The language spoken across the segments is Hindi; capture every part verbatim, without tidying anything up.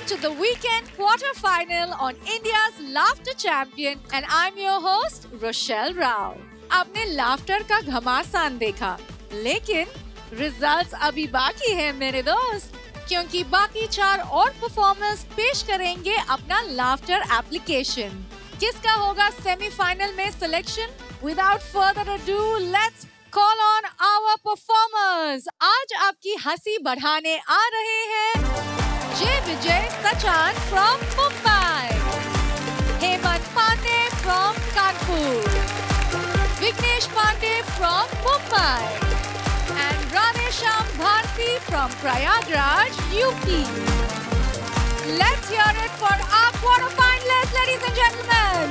to the weekend quarter-final on India's Laughter Champion and I'm your host, Rochelle Rao. आपने laughter का घमासान देखा, लेकिन results अभी बाकी हैं मेरे दोस्त, क्योंकि बाकी चार और performers पेश करेंगे अपना laughter application. किसका होगा semi-final में selection? Without further ado, let's call on our performers. आज आपकी हंसी बढ़ाने आ रहे हैं Jay Vijay Sachan from Mumbai, Hemant Pandey from Kanpur, Vignesh Pandey from Mumbai, and Radhesham Bharti from Prayagraj, U P. Let's hear it for our quarterfinalists, ladies and gentlemen.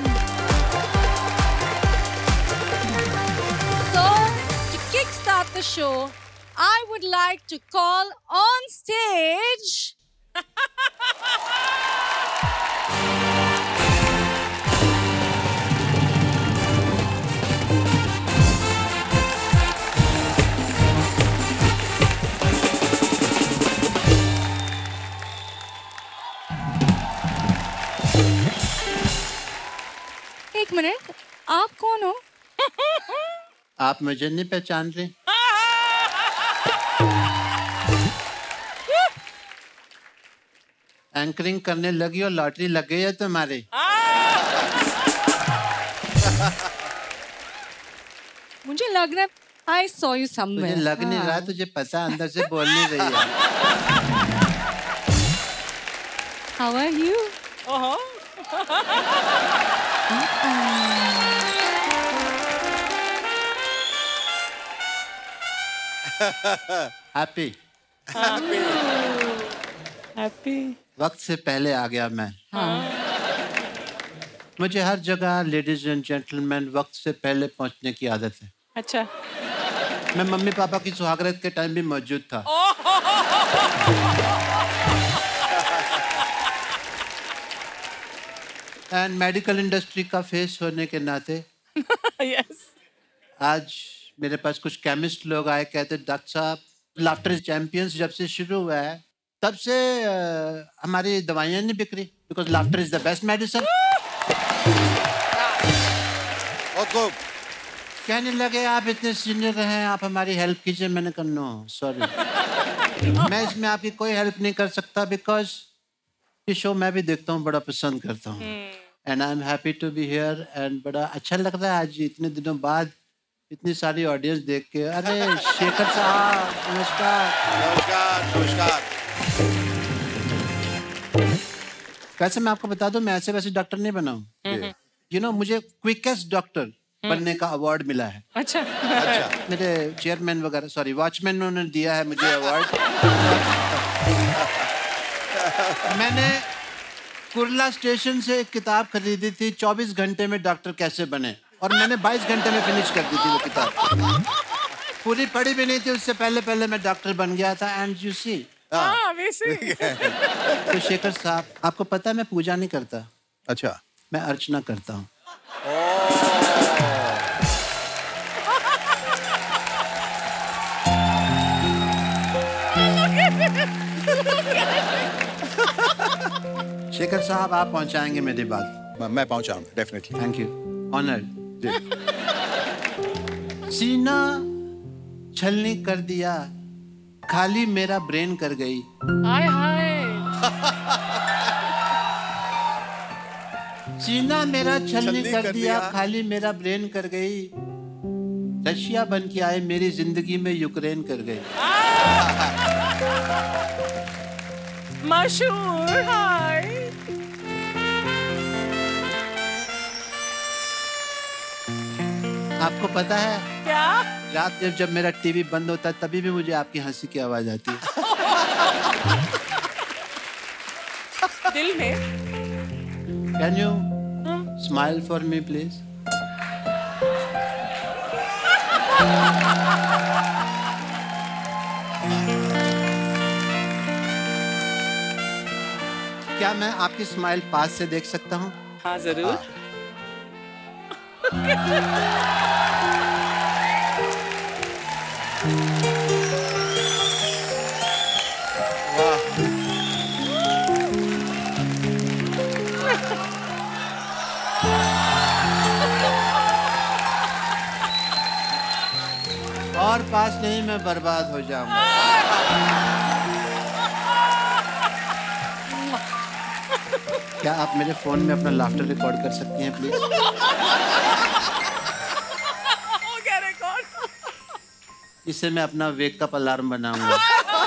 So, to kickstart the show, I would like to call on stage एक मिनट, आप कौन हो? आप मुझे नहीं पहचान रहे? एंकरिंग करने लगी और लॉटरी लग गई है तुम्हारी। मुझे लग रहा है I saw you somewhere. मुझे लग नहीं रहा, तुझे पता अंदर से बोल नहीं रही है। How are you? Uh-huh. Happy happy happy वक्त से पहले आ गया मैं। हाँ। मुझे हर जगह लेडीज एंड जेंटलमैन वक्त से पहले पहुंचने की आदत है। अच्छा, मैं मम्मी पापा की सुहागरात के टाइम भी मौजूद था। एंड मेडिकल इंडस्ट्री का फेस होने के नाते yes. आज मेरे पास कुछ केमिस्ट लोग आए, कहते डॉक्टर साहब लाफ्टर चैंपियंस जब से शुरू हुआ है तब से uh, हमारी दवाइयाँ नहीं बिक रही, because laughter is the best medicine. कहने लगे आप इतने सीनियर हैं, आप हमारी हेल्प कीजिए। मैंने कहा नो सॉरी, मैं इसमें आपकी कोई हेल्प नहीं कर सकता, बिकॉज ये शो मैं भी देखता हूँ, बड़ा पसंद करता हूँ। And I am happy to be here and बड़ा अच्छा लग रहा है आज इतने दिनों बाद इतनी सारी ऑडियंस देख के। अरे शेखर साहब नमस्कार। नमस्कार नमस्कार। वैसे मैं आपको बता दूं, मैं ऐसे वैसे डॉक्टर नहीं बना हूँ। यू नो मुझे क्विकेस्ट डॉक्टर बनने का अवार्ड मिला है। अच्छा अच्छा, मेरे चेयरमैन वगैरह सॉरी वॉचमैन उन्होंने दिया है मुझे अवार्ड। मैंने कुर्ला स्टेशन से एक किताब खरीदी थी, चौबीस घंटे में डॉक्टर कैसे बने, और मैंने बाईस घंटे में फिनिश कर दी थी वो किताब। पूरी पढ़ी भी नहीं थी, उससे पहले पहले मैं डॉक्टर बन गया था। एंड यू सी तो शेखर साहब, आपको पता है मैं पूजा नहीं करता। अच्छा, मैं अर्चना करता हूँ। शेखर साहब आप पहुंचाएंगे मेरी बात? मैं पहुंचाऊंगा डेफिनेटली। Thank you, honoured. सीना छलनी कर दिया, खाली मेरा ब्रेन कर गई। हाय हाय। सीना मेरा छलनी कर, कर दिया, खाली मेरा ब्रेन कर गई। रशिया बन के आए मेरी जिंदगी में यूक्रेन कर गई। मशहूर। हाय। आपको पता है क्या? रात जब जब मेरा टीवी बंद होता है तभी भी मुझे आपकी हंसी की आवाज आती है। दिल में। Can you smile for me, please? क्या मैं आपकी स्माइल पास से देख सकता हूँ? हाँ जरूर। हाँ। और पास नहीं मैं बर्बाद हो जाऊंगा। क्या आप मेरे फोन में अपना लाफ्टर रिकॉर्ड कर सकती हैं प्लीज? हो गया रिकॉर्ड। इससे मैं अपना वेक अप अलार्म बनाऊंगा।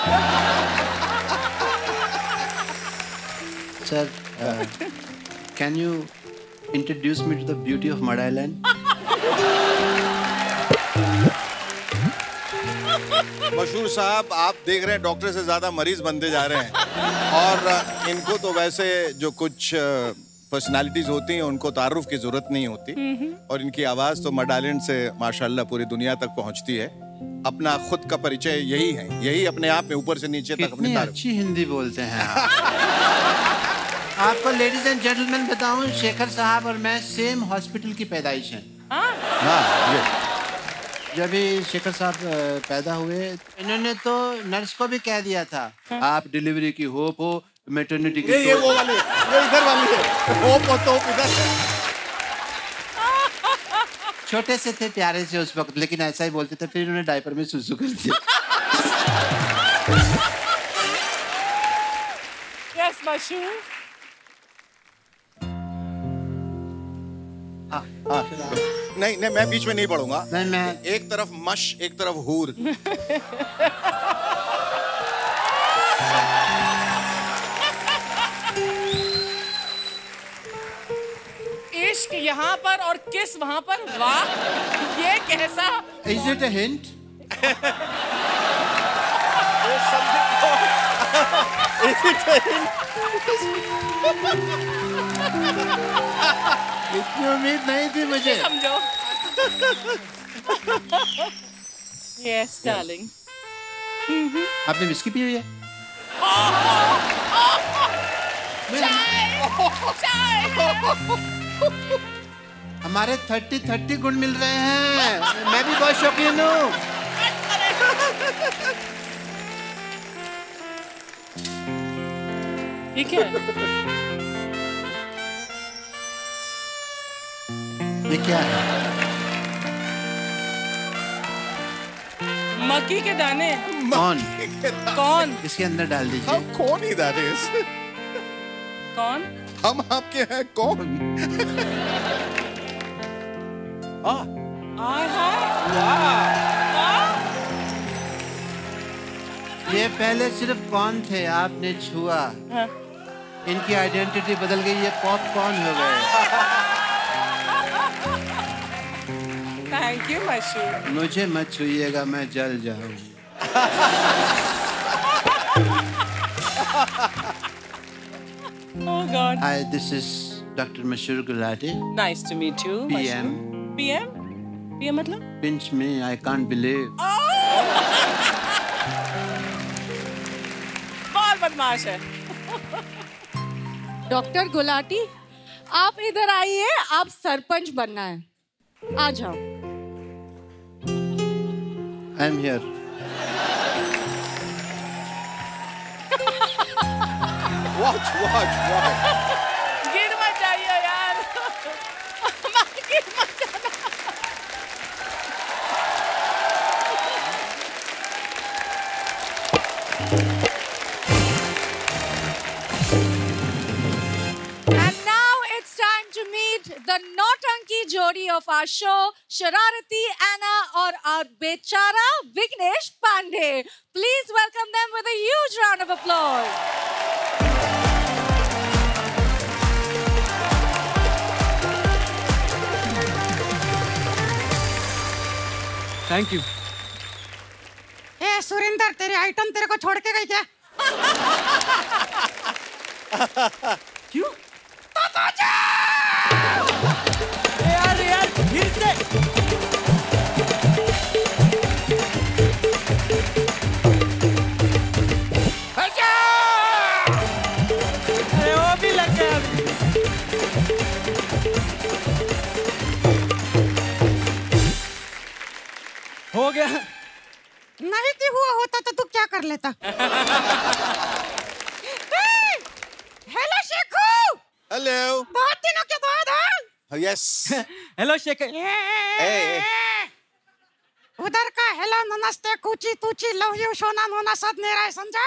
Sir, can you introduce me to the beauty of mud island? Mashhoor साहब, आप देख रहे हैं डॉक्टर से ज्यादा मरीज बनते जा रहे हैं। और इनको तो वैसे जो कुछ पर्सनालिटीज होती हैं उनको तारुफ की जरूरत नहीं होती, और इनकी आवाज तो मड आइलैंड से माशाल्लाह पूरी दुनिया तक पहुंचती है। अपना खुद का परिचय यही है, यही अपने आप में ऊपर से नीचे तक अपनी तारुफ। अच्छी हिंदी बोलते हैं आप। आपको लेडीज एंड जेंटलमैन बताऊं, शेखर साहब और मैं सेम हॉस्पिटल की पैदाइश हैं। हाँ, ये जब भी शेखर साहब पैदा हुए, इन्होंने तो नर्स को भी कह दिया था, आप डिलीवरी की होप हो, मैटरनिटी की। ये ये वो वाली, ये इधर वाली है, होप हो तो इधर। छोटे से थे, प्यारे से उस वक्त, लेकिन ऐसा ही बोलते थे। फिर उन्होंने डायपर में सुसु कर दिया। यस मशहूर। हाँ, हाँ। नहीं नहीं, मैं बीच में नहीं पढ़ूंगा। नहीं, मैं एक तरफ मश, एक तरफ हूर। इश्क यहाँ पर और किस वहाँ पर। वाह, ये कैसा। Is it a hint? Is it a hint? इतनी उम्मीद नहीं थी मुझे। समझो। Yes, darling. आपने विस्की पी हुई है? हमारे थर्टी थर्टी गुण मिल रहे हैं। मैं भी बहुत शौकीन हूँ। ठीक है। ये क्या है? मक्की के दाने। कौन? कौन? इसके अंदर डाल दीजिए। हम कौन ही that is? कौन? हम आपके हैं कौन? आय हाय। वाह। ये पहले सिर्फ कौन थे, आपने छुआ, हाँ। इनकी आइडेंटिटी बदल गई, ये पॉपकॉर्न हो गए। थैंक यू मशहूर। मुझे मत छुइएगा, मैं जल जाऊंगी। Oh God. Hi, this is Doctor Mashur Gulati. Nice to meet you. P M. P M? P M मतलब? Pinch me, I can't believe. बहुत बदमाश है। डॉक्टर गुलाटी, आप इधर आइए, आप सरपंच बनना है। आ जाओ। I'm here. Watch, watch, watch. गिर मत जाइए यार। गिर मत जाना। And now it's time to meet the Nautanki Jodi of our show, Shararati Anna और our बेचारा Vignesh Pandey. Please welcome them with a huge round of applause. Thank you. ए सुरेंद्र, तेरी आइटम तेरे को छोड़ के गई क्या? क्यों? यार यार फिर से। अरे वो भी लग गया। हो गया। नहीं थी हुआ होता तो तू क्या कर लेता? हेलो शेखू। हेलो। बहुत दिनों के बाद। हाँ? यस। हेलो शेखर। Hey. उधर का हेलो नमस्ते कूची तूची लव यू सोना नोना सद मेरा है समझा।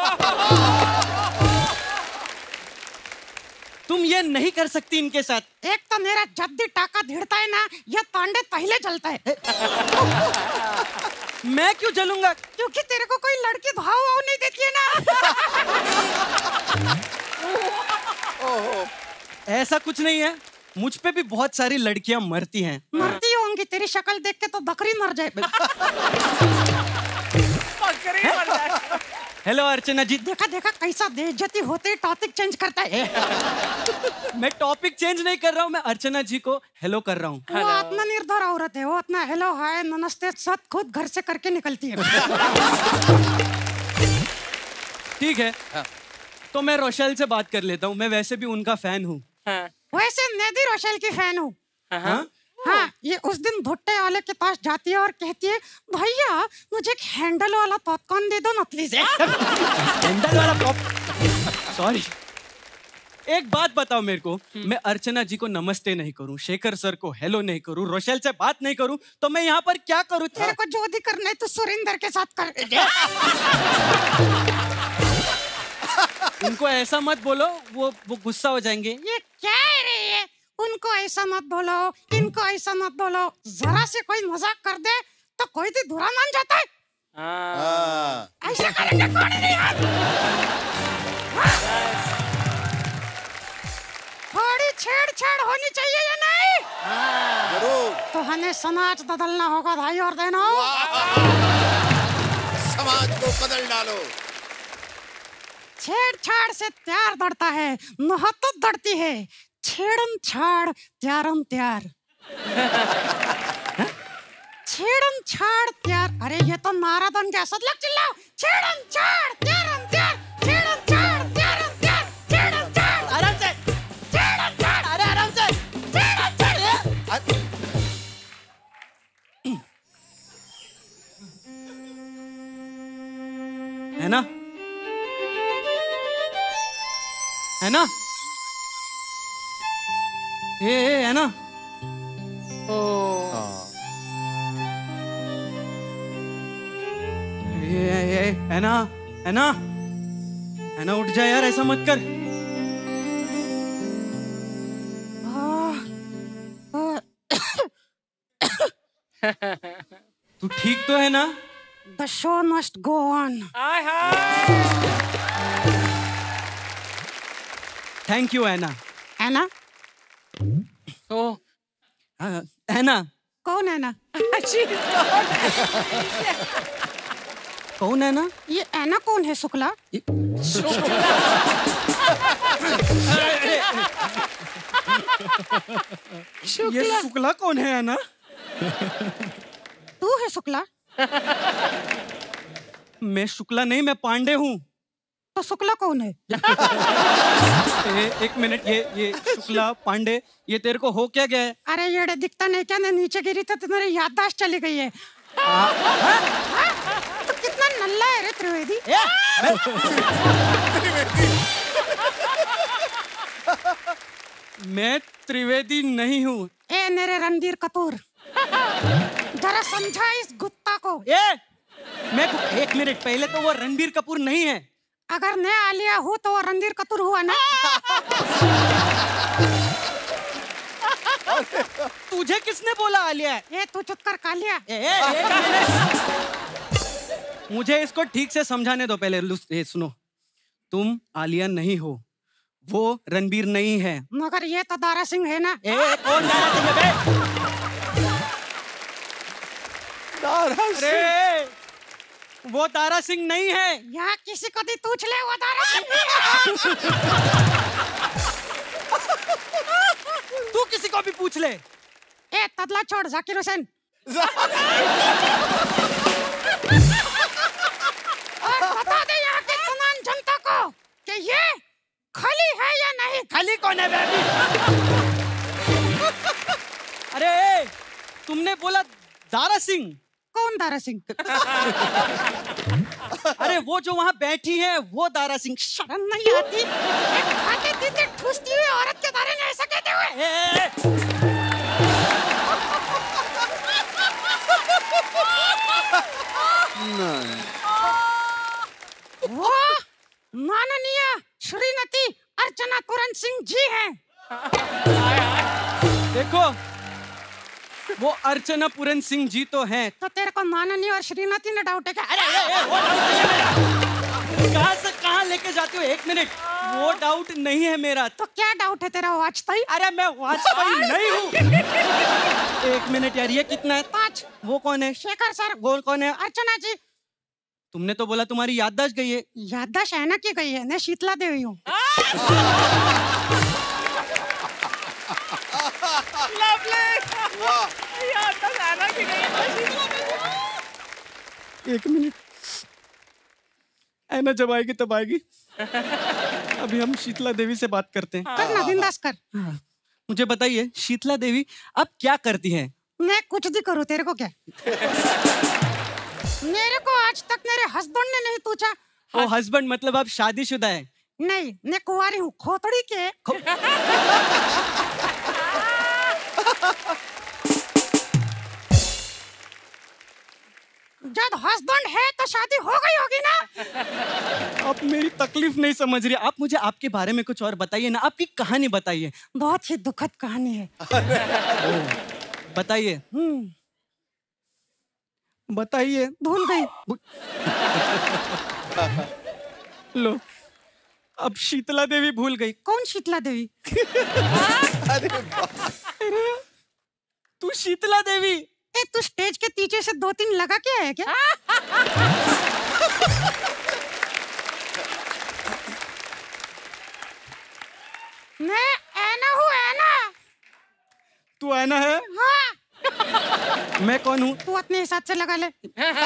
तुम ये नहीं कर सकती इनके साथ। एक तो मेरा जद्दी टाका धिड़ता है ना, ये तांडे पहले जलता है। मैं क्यों जलूंगा? क्योंकि तेरे को कोई लड़की भाव वाव नहीं देती है ना। ऐसा कुछ नहीं है, मुझ पे भी बहुत सारी लड़कियां मरती हैं। मरती होंगी, तेरी शक्ल देख के तो बकरी मर जाए। बकरी मर जाए। हेलो अर्चना जी। देखा देखा कैसा बेइज्जती होते ही टॉपिक चेंज करता है। मैं टॉपिक चेंज नहीं कर रहा हूँ, मैं अर्चना जी को हेलो कर रहा हूँ। वो आत्मनिर्भर औरत है, वो अपना हेलो हाय नमस्ते सब खुद घर से करके निकलती है। ठीक है, तो मैं रोशेल से बात कर लेता हूँ, मैं वैसे भी उनका फैन हूँ। वैसे मैं भी रोशेल की फैन हूँ। हाँ, ये उस दिन भुट्टे वाले के पास जाती है और कहती है भैया मुझे एक हैंडल वाला पॉपकॉर्न दे दो ना प्लीज। हैंडल वाला पॉप सॉरी। एक बात बताओ मेरे को, मैं अर्चना जी को नमस्ते नहीं करूं, शेखर सर को हेलो नहीं करूं, रोशेल से बात नहीं करूं, तो मैं यहाँ पर क्या करूं? तेरे को जो भी करना है तो सुरेंद्र के साथ कर। उनको ऐसा मत बोलो, वो वो गुस्सा हो जाएंगे। ये क्या है रे ये? उनको ऐसा मत बोलो, इनको ऐसा मत बोलो, जरा से कोई मजाक कर दे तो कोई भी बुरा मान जाता है। ऐसा करेंगे कौन नहीं यार? थोड़ी छेड़छाड़ होनी चाहिए या नहीं? जरूर। तो हमें समाज बदलना होगा भाई और बहनों। समाज को बदल डालो। छेड़छाड़ से प्यार बढ़ता है, मोहब्बत बढ़ती है। छेड़न छाड़ प्यारम प्यार। छेड़न छाड़ प्यार। अरे ये तो नारा बन गया, सब लोग चिल्लाओ। छेड़न छाड़ प्यारम प्यार, छेड़न छाड़ प्यारम प्यार, छेड़न छाड़। आराम से छेड़न छाड़। अरे आराम से छेड़न छाड़। है ना, है ना, ए, ए, है ना? ए, ए, ए, है ना, है ना, है ना, उठ जा यार, ऐसा मत कर। तू ठीक तो है ना? The show must go on. Hi hi. Thank you Anna. Anna? Oh, Anna कौन है ना? कौन है ना? ये एना कौन है? शुक्ला? ये शुक्ला कौन है एना? तू है शुक्ला? मैं शुक्ला नहीं, मैं पांडे हूँ। तो शुक्ला कौन है? ए, एक मिनट, ये ये शुक्ला पांडे ये तेरे को हो क्या गया है? अरे ये दिखता नहीं क्या? मैं नीचे गिरी तो तुम्हारी याददाश्त चली गई है। तो कितना नल्ला है रे त्रिवेदी। मैं त्रिवेदी नहीं हूँ। ए मेरे रणबीर कपूर, जरा समझा इस गुत्ता को। ए, मैं एक मिनट, पहले तो वो रणबीर कपूर नहीं है। अगर मैं आलिया हूँ तो वो रणबीर कपूर हुआ ना? तुझे किसने बोला आलिया है? ये तू चुप कर कालिया। ए, ए, एक मिनट, मुझे इसको ठीक से समझाने दो पहले। ए, सुनो, तुम आलिया नहीं हो, वो रणबीर नहीं है। मगर ये तो दारा सिंह है ना? ए, कौन दारा सिंह है बे? दारा सिंह? वो दारा सिंह नहीं है। यहाँ किसी को भी पूछ ले, वो दारा सिंह। तू किसी को भी पूछ ले। ए तबला छोड़, जाकिर हुसैन। और बता दे यहाँ के तमाम जनता को कि ये खाली है या नहीं। खाली कौन है बेबी? अरे तुमने बोला दारा सिंह। कौन दारा सिंह? अरे वो जो वहाँ बैठी है वो दारा सिंह। शर्म नहीं आती एक खाते पीते ठूसती हुई औरत के बारे में ऐसा कहते हुए? ए, ए, अर्चना पूरन सिंह जी हैं। देखो वो अर्चना पूरन सिंह जी तो हैं। तो तेरे को माननी और श्रीमती ने डाउट है क्या? अरे अरे कहाँ से कहाँ लेके जाते हो? एक मिनट, वो डाउट नहीं है मेरा। तो क्या डाउट है तेरा? वाजपेयी? अरे मैं वाजपेयी नहीं हूँ। एक मिनट यार, ये कितना है? पाँच। वो कौन है? शेखर सर। वो कौन है? अर्चना जी। तुमने तो बोला तुम्हारी याददाश्त गई है। याददाश्त है ना की गई है, मैं शीतला देवी हूँ। एक मिनट, ऐना जब आएगी तब आएगी। अभी हम शीतला देवी से बात करते हैं। कर ना, बिंदास कर। हाँ। मुझे बताइए शीतला देवी अब क्या करती हैं? मैं कुछ भी करूँ, तेरे को क्या? मेरे को आज तक मेरे हस्बैंड ने नहीं पूछा। ओ हस्बैंड मतलब आप शादीशुदा है? नहीं, मैं कुंवारी हूँ, खोतड़ी के। खो... जब हस्बैंड है तो शादी हो गई होगी ना? आप मेरी तकलीफ नहीं समझ रही। आप मुझे आपके बारे में कुछ और बताइए ना, आपकी कहानी बताइए। बहुत ही दुखद कहानी है। बताइए। हम्म बताइए। भूल गई। लो, अब शीतला देवी भूल गई। कौन शीतला देवी? तू शीतला देवी? ए, तू स्टेज के पीछे से दो तीन लगा के आया क्या? मैं ऐना हूँ, ऐना। तू ऐना है? हाँ। मैं कौन हूँ? तू अपने हिसाब से लगा ले।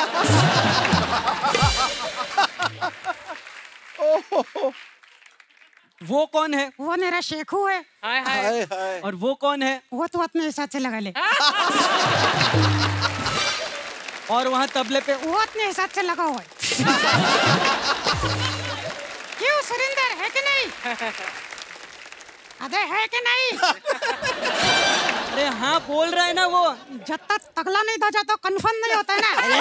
वो कौन है? वो मेरा शेखू है। हाय हाय। और वो कौन है? वो तू अपने हिसाब से लगा ले। और वहाँ तबले पे? वो अपने हिसाब से लगा हुआ है। क्यों सुरिंदर, है कि नहीं? अबे है कि नहीं? अरे हाँ बोल रहा है ना वो। जब तक तगला नहीं दो जाता कंफर्म नहीं होता है ना।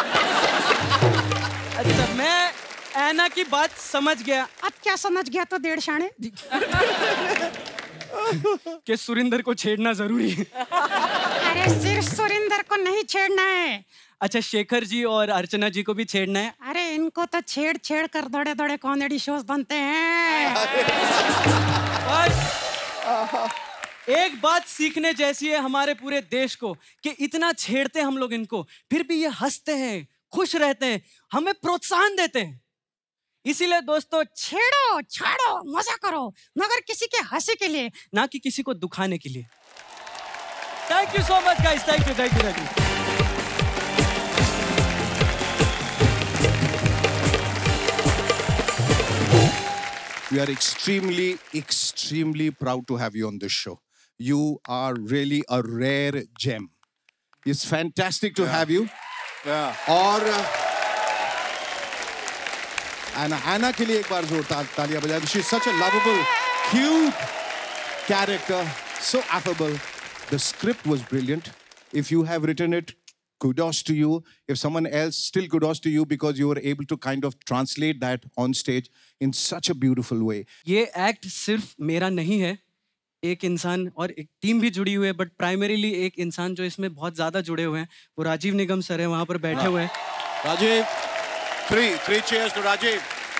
अच्छा, मैं ऐना की बात समझ गया। अब क्या समझ गया तो डेढ़ शाने? कि सुरिंदर को छेड़ना जरूरी है। अरे सिर्फ सुरिंदर को नहीं छेड़ना है। अच्छा, शेखर जी और अर्चना जी को भी छेड़ना है? अरे इनको तो छेड़ छेड़ कर दौड़े दौड़े कॉमेडी शोज बनते हैं। और एक बात सीखने जैसी है हमारे पूरे देश को कि इतना छेड़ते हम लोग इनको, फिर भी ये हंसते हैं, खुश रहते हैं, हमें प्रोत्साहन देते हैं। इसीलिए दोस्तों, छेड़ो छाड़ो मजा करो, मगर किसी के हंसी के लिए, ना कि किसी को दुखाने के लिए। Thank you so much guys, thank you thank you thank you. We are extremely, extremely proud to have you on this show. You are really a rare gem. It's fantastic to yeah. have you. Yeah. और Anna, Anna के लिए एक बार जोरदार तालियां बजाएं. She's such a lovable, cute character, so affable. The script was brilliant. If you have written it, kudos to you. If someone else, still kudos to you because you were able to kind of translate that on stage in such a beautiful way. ये एक्ट सिर्फ मेरा नहीं है, एक इंसान और एक टीम भी जुड़ी हुई है, बट प्राइमरीली एक इंसान जो इसमें बहुत ज्यादा जुड़े हुए हैं, वो राजीव निगम सर है, वहां पर बैठे हुए हैं। Rajiv, three, three cheers to Rajiv.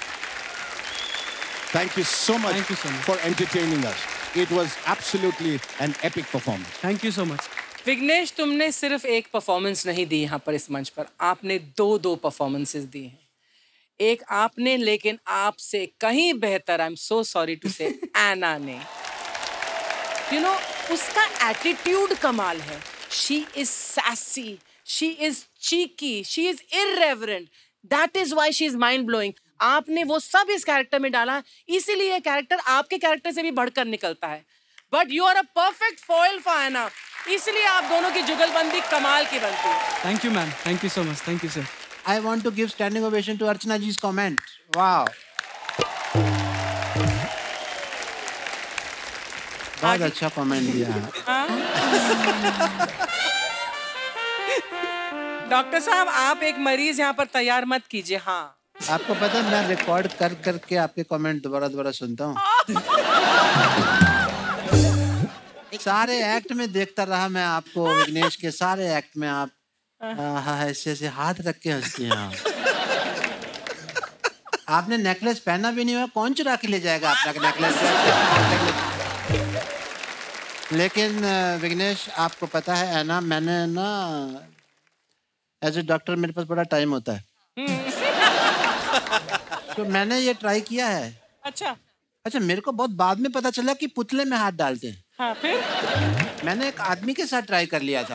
Thank you so much, Thank you so much for entertaining us. It was absolutely an epic performance. Thank you so much. Vighnesh, तुमने सिर्फ एक परफॉर्मेंस नहीं दी यहाँ पर इस मंच पर, आपने दो दो परफॉर्मेंसेस दी हैं। एक आपने, लेकिन आपसे कहीं बेहतर, I am so sorry to say, Anna ने। यू नो, उसका एटीट्यूड कमाल है। She is sassy, she is cheeky, she is irreverent, that is why she is mind blowing. आपने वो सब इस कैरेक्टर में डाला, इसीलिए कैरेक्टर आपके कैरेक्टर से भी बढ़कर निकलता है। But you are a perfect foil for Anna, इसलिए आप दोनों की जुगलबंदी कमाल की बनती है। Thank you ma'am, thank you so much, thank you sir. I want to give standing ovation to Archana ji's comment. Wow. बहुत अच्छा कमेंट दिया। डॉक्टर साहब, आप एक मरीज यहाँ पर तैयार मत कीजिए। हाँ, आपको पता है मैं रिकॉर्ड कर करके आपके कमेंट दोबारा दोबारा सुनता हूँ। सारे एक्ट में देखता रहा मैं आपको, विघ्नेश के सारे एक्ट में आप हाँ ऐसे ऐसे हाथ रख के हंसती हैं आप। आपने नेकलेस पहना भी नहीं हुआ, कौन चुरा के ले जाएगा अपना नेकलेस? लेकिन विघ्नेश आपको पता है ना, मैंने ना एज ए डॉक्टर मेरे पास बड़ा टाइम होता है, तो मैंने ये ट्राई किया है। अच्छा अच्छा, मेरे को बहुत बाद में पता चला कि पुतले में हाथ डालते हैं। हाँ, फिर मैंने एक आदमी के साथ ट्राई कर लिया था।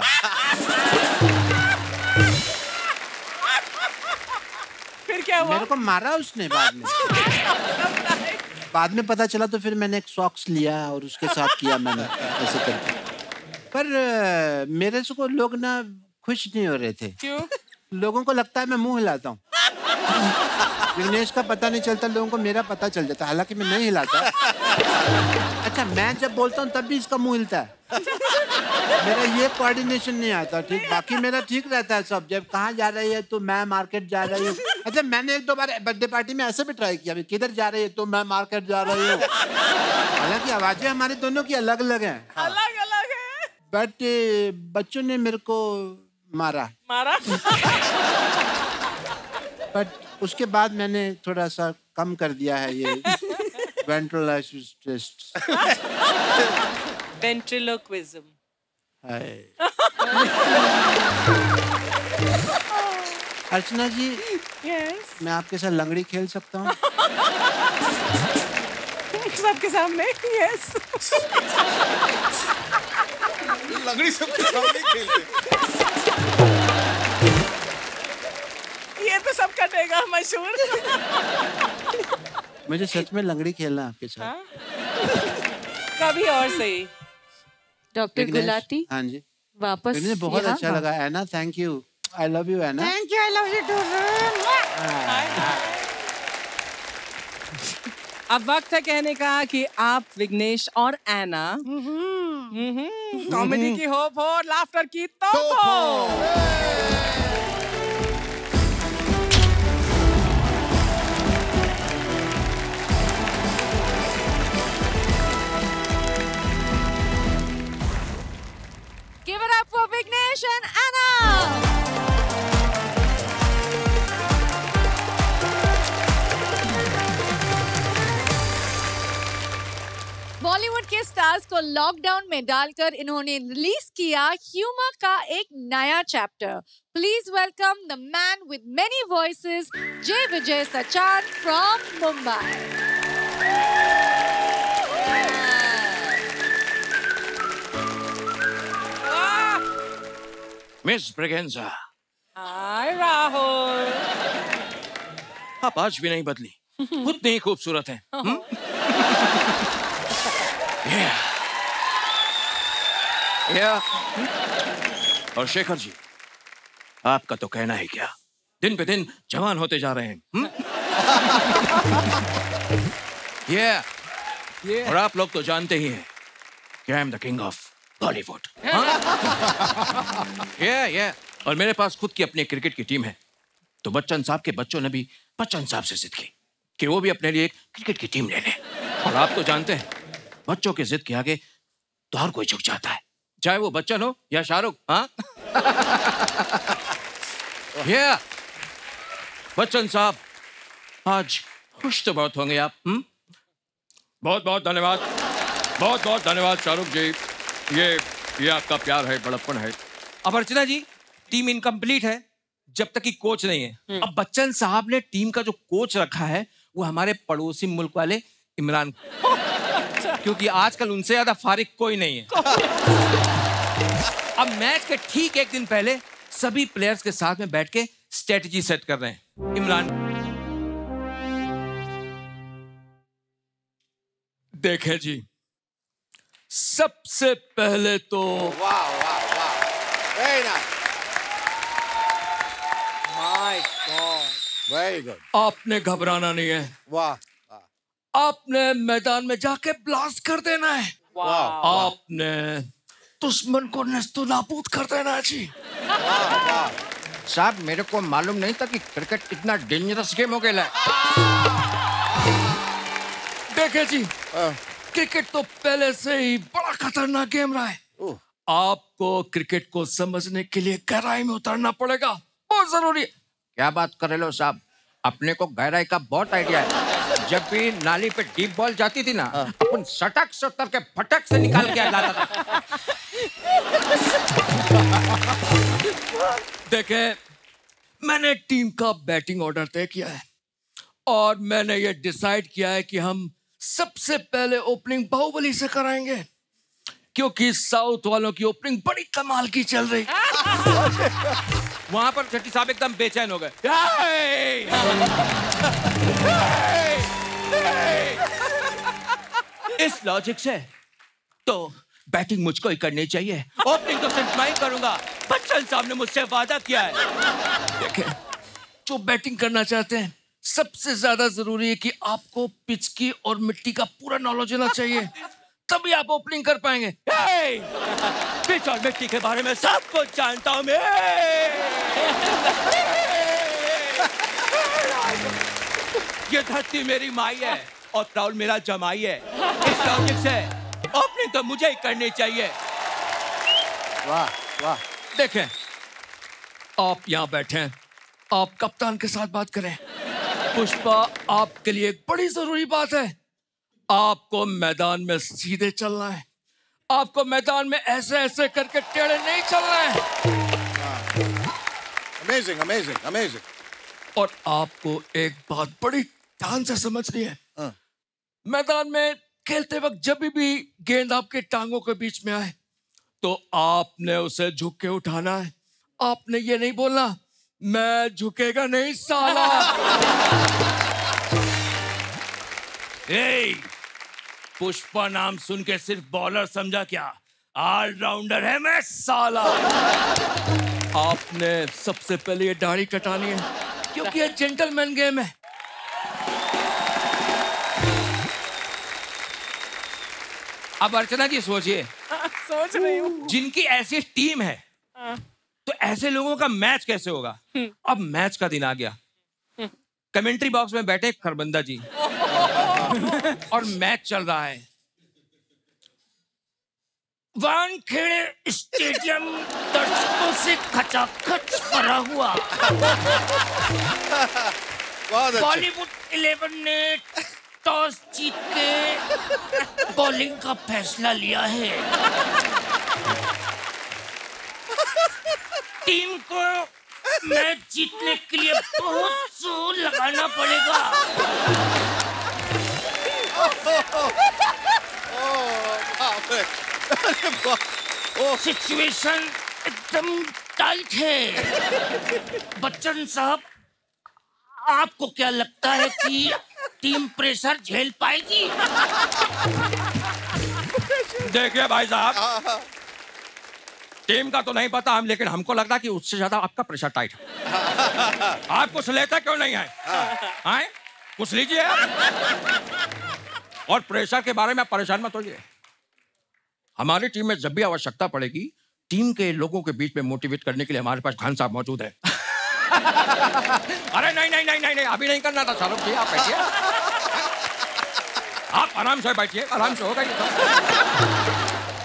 फिर क्या हुआ? मेरे को मारा उसने बाद में। बाद में पता चला तो फिर मैंने एक सॉक्स लिया और उसके साथ किया मैंने ऐसे करके। पर मेरे से को लोग ना खुश नहीं हो रहे थे। क्यों? लोगों को लगता है मैं मुंह हिलाता हूँ। विघ्नेश का पता नहीं चलता, लोगों को मेरा पता चल जाता, हालांकि मैं नहीं हिलाता। अच्छा, मैं जब बोलता हूँ तब भी इसका मुंह हिलता है। मेरा ये कोऑर्डिनेशन नहीं आता ठीक, बाकी मेरा ठीक रहता है सब। जब कहाँ जा रही है तो मैं मार्केट जा रही हूँ। अच्छा, मैंने एक दो बार बर्थडे पार्टी में ऐसे भी ट्राई किया, किधर जा रही है तो मैं मार्केट जा रही हूँ। हालांकि आवाजें हमारी दोनों की अलग अलग हैं, अलग अलग है, बट बच्चों ने मेरे को मारा मारा बट उसके बाद मैंने थोड़ा सा कम कर दिया है ये वेंट्रोलाइसिस टेस्ट। वेंट्रिलोक्विज्म। अर्चना जी, यस, मैं आपके साथ लंगड़ी खेल सकता हूँ? सबके सामने? यस। लंगड़ी सबके सामने खेलते। ये तो सब कटेगा, मशहूर। मुझे सच में लंगड़ी खेलना है आपके साथ। हाँ? कभी और सही। डॉक्टर गुलाटी, हाँ जी, वापस मुझे बहुत अच्छा लगा। Anna, thank you, I love you Anna. Thank you, I love you too. अब वक्त है कहने का कि आप विघ्नेश और एना कॉमेडी की होप हो, लाफ्टर की तोप हो। Give it up for Vignesh and Anna. Bollywood के स्टार्स को लॉकडाउन में डालकर इन्होंने रिलीज किया ह्यूमर का एक नया chapter. Please welcome the man with many voices, Jay Vijay Sachan from Mumbai. Miss Braganza. Hi Rahul. आप आज भी नहीं बदली, उतनी ही खूबसूरत हैं। yeah. yeah. और शेखर जी, आपका तो कहना है क्या, दिन पे दिन जवान होते जा रहे हैं। yeah. yeah. और आप लोग तो जानते ही हैं कि I am the king of Bollywood. yeah, yeah. और मेरे पास खुद की अपनी क्रिकेट की टीम है, तो बच्चन साहब के बच्चों ने भी बच्चन साहब से जिद की कि वो भी अपने लिए एक क्रिकेट की टीम ले लें। और आप तो जानते हैं, बच्चों के जिद के आगे तो हर कोई झुक जाता है, चाहे वो बच्चन हो या शाहरुख। हाँ yeah. बच्चन साहब, आज खुश तो बहुत होंगे आप। हुँ? बहुत बहुत धन्यवाद, बहुत बहुत धन्यवाद शाहरुख जी। ये ये आपका प्यार है, बड़प्पन है। अब अर्चना जी, टीम इनकम्प्लीट है जब तक कि कोच नहीं है। अब बच्चन साहब ने टीम का जो कोच रखा है वो हमारे पड़ोसी मुल्क वाले इमरान, क्योंकि आजकल उनसे ज्यादा फारिग कोई नहीं है। अब मैच के ठीक एक दिन पहले सभी प्लेयर्स के साथ में बैठ के स्ट्रेटजी सेट कर रहे हैं। इमरान, देखें जी, सबसे पहले तो वाह वाह वाह, very nice, my god, very good, आपने घबराना नहीं है। वाह, आपने मैदान में जाके ब्लास्ट कर देना है। वाह, आपने दुश्मन को नस्तो नाबूद कर देना है जी। साहब मेरे को मालूम नहीं था कि क्रिकेट इतना डेंजरस गेम हो गया है। देखे जी, क्रिकेट तो पहले से ही बड़ा खतरनाक गेम रहा है। आपको क्रिकेट को समझने के लिए गहराई में उतरना पड़ेगा, बहुत जरूरी है। क्या बात कर रहे हो साहब, अपने को गहराई का बहुत आइडिया है। जब भी नाली पे डीप बॉल जाती थी ना, अपन सटक सटक के फटक से निकाल के लाता था। देखे, मैंने टीम का बैटिंग ऑर्डर तय किया है और मैंने ये डिसाइड किया है कि हम सबसे पहले ओपनिंग बाहुबली से कराएंगे, क्योंकि साउथ वालों की ओपनिंग बड़ी कमाल की चल रही। वहां पर छठी साहब एकदम बेचैन हो गए। इस लॉजिक से तो बैटिंग मुझको ही करनी चाहिए, ओपनिंग तो सिर्फ मैं ही करूंगा। बच्चन साहब ने मुझसे वादा किया है। देखें, जो बैटिंग करना चाहते हैं, सबसे ज्यादा जरूरी है कि आपको पिच की और मिट्टी का पूरा नॉलेज होना चाहिए, तभी आप ओपनिंग कर पाएंगे। पिच और मिट्टी के बारे में सब कुछ जानता हूं मैं। ये धरती मेरी माई है और राहुल मेरा जमाई है। इस लॉजिक से ओपनिंग तो मुझे ही करनी चाहिए। वाह वाह। देखें, आप यहाँ बैठे हैं, आप कप्तान के साथ बात करें। पुष्पा, आपके लिए एक बड़ी जरूरी बात है। आपको मैदान में सीधे चलना है, आपको मैदान में ऐसे ऐसे करके टेढ़े नहीं चलना है। Amazing amazing amazing. और आपको एक बात बड़ी ध्यान से समझनी है। हाँ। मैदान में खेलते वक्त जब भी गेंद आपके टांगों के बीच में आए तो आपने उसे झुक के उठाना है। आपने ये नहीं बोलना मैं झुकेगा नहीं साला। ए, पुष्पा नाम सुन के सिर्फ बॉलर समझा क्या? ऑलराउंडर है मैं साला। आपने सबसे पहले ये दाढ़ी कटानी है, क्योंकि ये जेंटलमैन गेम है। अब अर्चना जी सोचिए, सोच रही हूँ, जिनकी ऐसी टीम है तो ऐसे लोगों का मैच कैसे होगा? अब मैच का दिन आ गया, कमेंट्री बॉक्स में बैठे खरबंदा जी और मैच चल रहा है। वानखेड़े स्टेडियम दर्शकों से खचाखच भरा हुआ। बॉलीवुड इलेवन ने टॉस जीत के बॉलिंग का फैसला लिया है। टीम को मैच जीतने के लिए बहुत जोर लगाना पड़ेगा। सिचुएशन एकदम टाइट है। बच्चन साहब, आपको क्या लगता है कि टीम प्रेशर झेल पाएगी? देखिए भाई साहब, टीम का तो नहीं पता हम, लेकिन हमको लग रहा कि उससे ज्यादा आपका प्रेशर टाइट है। आप कुछ लेते क्यों नहीं है? आए? कुछ लीजिए। और प्रेशर के बारे में परेशान मत होइए। हमारी टीम में जब भी आवश्यकता पड़ेगी, टीम के लोगों के बीच में मोटिवेट करने के लिए हमारे पास खान साहब मौजूद है। अरे नहीं नहीं नहीं नहीं नहीं, अभी नहीं करना था शाहरुख जी, आप बैठिए, आप आराम से बैठिए, आराम से होगा ये।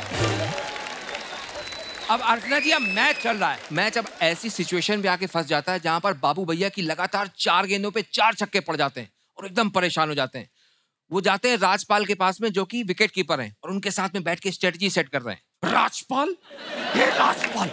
अब अर्चना जी, अब मैच चल रहा है। मैच अब ऐसी सिचुएशन में आके फंस जाता है जहां पर बाबू भैया की लगातार चार गेंदों पे चार छक्के पड़ जाते हैं और एकदम परेशान हो जाते हैं। वो जाते हैं राजपाल के पास में, जो कि विकेट कीपर हैं, और उनके साथ में बैठ के स्ट्रेटजी सेट कर रहे हैं। राजपाल, ये राजपाल,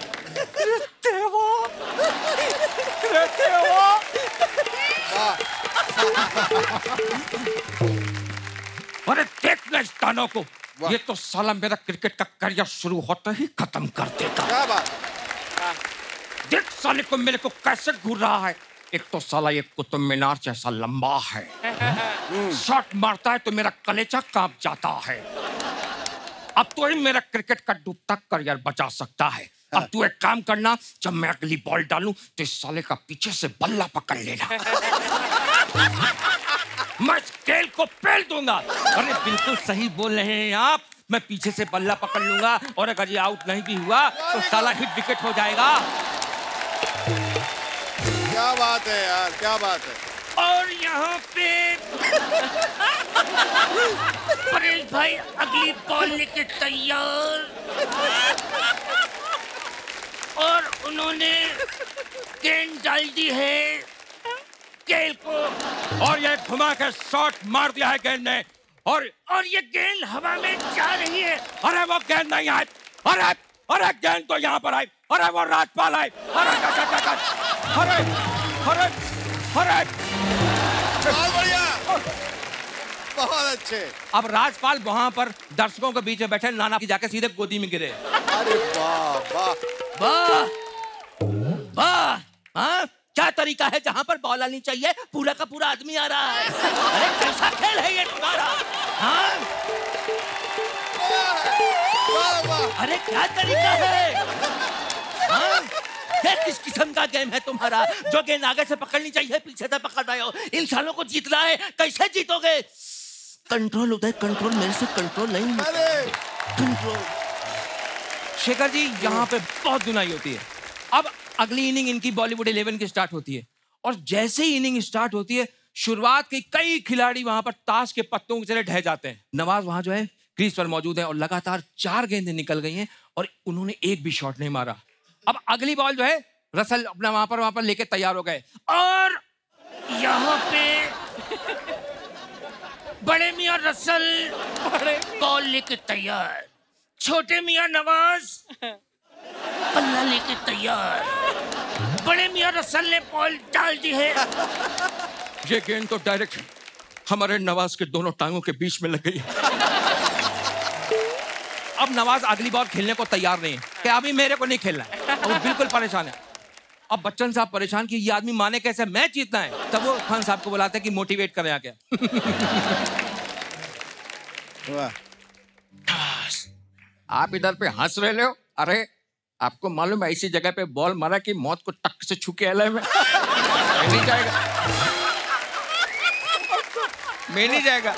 अरे देखना इस दानव को, ये तो साला मेरा क्रिकेट का करियर शुरू होता ही खत्म कर देता। क्या बात? देख साले को, मेरे को कैसे घूर रहा है। एक तो साला ये कुतुब मीनार जैसा लंबा है, शॉट मारता है तो मेरा कलेजा कांप जाता है। अब तो ही मेरा क्रिकेट का डूबता करियर बचा सकता है। अब तू एक काम करना, जब मैं अगली बॉल डालूं तो इस साले का पीछे से बल्ला पकड़ लेना। मैं इस खेल को पेल दूंगा। अरे बिल्कुल सही बोल रहे हैं आप, मैं पीछे से बल्ला पकड़ लूंगा और अगर ये आउट नहीं भी हुआ तो साला हिट विकेट हो जाएगा। क्या बात है यार, क्या बात है। और यहाँ पे परेश भाई अगली बॉल लेके तैयार और उन्होंने गेंद डाल दी है गेंद को और ये घुमा के शॉट मार दिया है गेंद ने और और ये गेंद हवा में जा रही है। अरे वो गेंद नहीं आई, अरे अरे गेंद तो यहाँ पर आई, अरे वो राजपाल आई, अरे अरे अरे अरे बहुत बढ़िया, बहुत अच्छे। अब राजपाल वहां पर दर्शकों के बीच में बैठे, नाना की जाके सीधे गोदी में गिरे। अरे वाह वाह वाह वाह, हाँ क्या तरीका है, जहाँ पर बॉल आनी चाहिए पूरा का पूरा आदमी आ रहा है। अरे कैसा खेल है ये तुम्हारा, हाँ वाह वाह, अरे क्या तरीका है, हाँ ये किस किस्म का गेम है तुम्हारा, जो गेंद आगे से पकड़नी चाहिए पीछे से पकड़ रहे हो, इन सालों को जीतना है, कैसे जीतोगे। कंट्रोल होता है, कंट्रोल, मेरे से कंट्रोल नहीं होता। कंट्रोल। शेखर जी यहाँ पे बहुत धुनाई होती है। अब अगली इनिंग इनकी बॉलीवुड इलेवन की स्टार्ट होती है और जैसे ही इनिंग स्टार्ट होती है शुरुआत के कई खिलाड़ी वहां पर ताश के पत्तों की तरह ढह जाते हैं। नवाज वहां जो है क्रीज पर मौजूद है और लगातार चार गेंदें निकल गई हैं और उन्होंने एक भी शॉट नहीं मारा। अब अगली बॉल जो है रसल अपना वहां पर वहां पर लेके तैयार हो गए और यहाँ पे बड़े मियाँ रसल बॉल लेके तैयार, छोटे मियाँ नवाज पल्ला लेके तैयार, बड़े मियाँ रसल ने बॉल डाल दी है। ये गेंद तो डायरेक्ट हमारे नवाज के दोनों टांगों के बीच में लग गई। अब नवाज अगली बॉल खेलने को तैयार नहीं है कि अभी मेरे को नहीं खेलना है, और वो बिल्कुल परेशान है। अब बच्चन साहब परेशान कि ये आदमी माने कैसे मैच जीतना है, तब वो खान साहब को बुलाते हैं कि मोटिवेट करें आके। आप इधर पे हंस रहे हो, अरे आपको मालूम है ऐसी जगह पे बॉल मारा कि मौत को टक से छू के एलए में नहीं जाएगा, मैं नहीं जाएगा।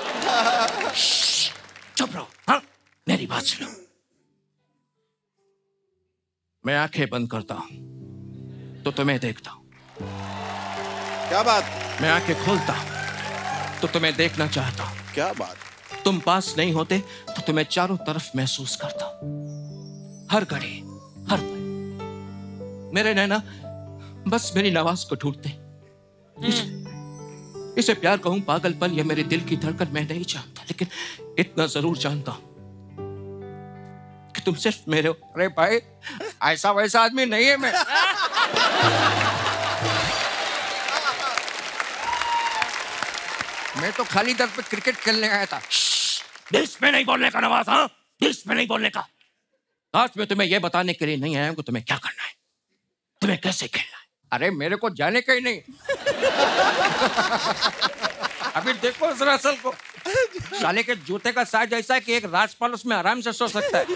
चुप रहो, हाँ मेरी बात सुनो। मैं आंखें बंद करता हूं तो तुम्हें देखता हूं, क्या बात, मैं आंखें खोलता हूं तो तुम्हें देखना चाहता हूं। क्या बात, तुम पास नहीं होते तो तुम्हें चारों तरफ महसूस करता हूं, हर घड़ी हर पल। मेरे नैना बस मेरी नवाज को ढूंढते। इसे, इसे प्यार कहूं पागलपन या मेरे दिल की धड़कन मैं नहीं जानता, लेकिन इतना जरूर जानता हूं कि तुम सिर्फ मेरे हो। अरे भाई ऐसा वैसा आदमी नहीं है मैं। मैं तो खाली दर पे क्रिकेट खेलने आया था। बीच में नहीं बोलने का नवाज, हाँ बीच में नहीं बोलने का। आज मैं तुम्हें यह बताने के लिए नहीं आया हूं कि तुम्हें क्या करना है, तुम्हें कैसे खेलना है। अरे मेरे को जाने का ही नहीं। अभी देखो उस रसल को, साले के जूते का साइज ऐसा है कि एक राजपाल उसमें आराम से सो सकता है।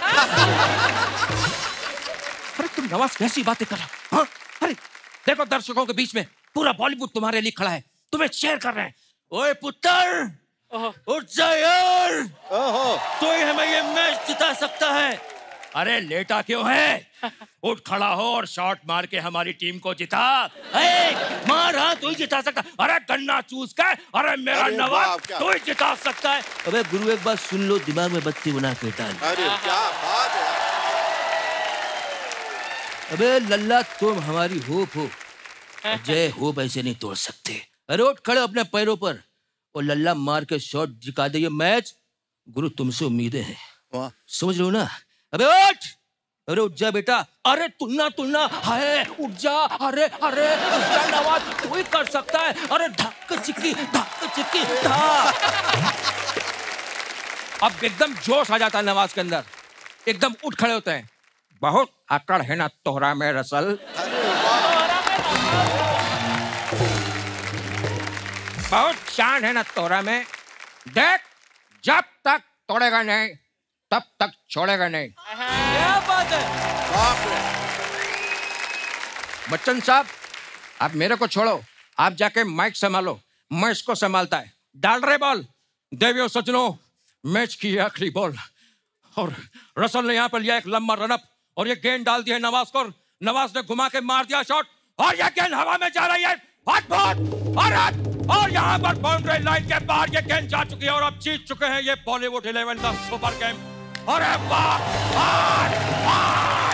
अरे तुम नवाज कैसी बातें कर रहे हो, हाँ? अरे देखो दर्शकों के बीच में पूरा बॉलीवुड तुम्हारे लिए खड़ा है, तुम्हें शेयर कर रहे हैं। ओए पुत्र, उठ जा यार, तो ही हमें ये मैच जिता सकता है। अरे लेटा क्यों है, उठ खड़ा हो और शॉट मार के हमारी टीम को जिता। ए, मार, हाँ तू ही जिता सकता। अरे गन्ना चूस के, अरे मेरा नवाज तू ही जिता सकता है। अबे गुरु एक बात सुन लो, दिमाग में बत्ती बना के डाल। अरे क्या बात है। अबे लल्ला तुम हमारी होप हो, जय होप ऐसे नहीं तोड़ सकते। अरे उठ खड़े अपने पैरों पर और लल्ला मार के शॉट जिका दे। ये मैच गुरु तुमसे उम्मीदें हैं, समझ लो ना। अबे उठ, अरे उठ जा बेटा। अरे तुलना तुलना है, उठ जा, अरे अरे उठ जा नवाज, तू ही कर सकता है। अरे धक्क चिक्की धक्क चिक्की धक। अब एकदम जोश आ जाता है नवाज के अंदर, एकदम उठ खड़े होते हैं। बहुत आकड़ है ना तोहरा में रसल, बहुत शान है ना तोहरा में। देख जब तक तोड़ेगा नहीं तब तक छोड़ेगा नहीं। क्या बात है। बच्चन साहब आप मेरे को छोड़ो, आप जाके माइक संभालो, मैं इसको संभालता है। डाल रहे बॉल, देवियों सज्जनों, मैच की आखिरी बॉल और रसल ने यहाँ पर लिया एक लंबा रनअप और ये गेंद डाल दी है नवाज को। नवाज ने घुमा के मार दिया शॉट और ये गेंद हवा में जा रही है। हट बहुत और हट और यहाँ पर बाउंड्री लाइन के बाहर ये गेंद जा चुकी है और अब जीत चुके हैं ये Bollywood eleven the super game. अरे वाह वाह वाह!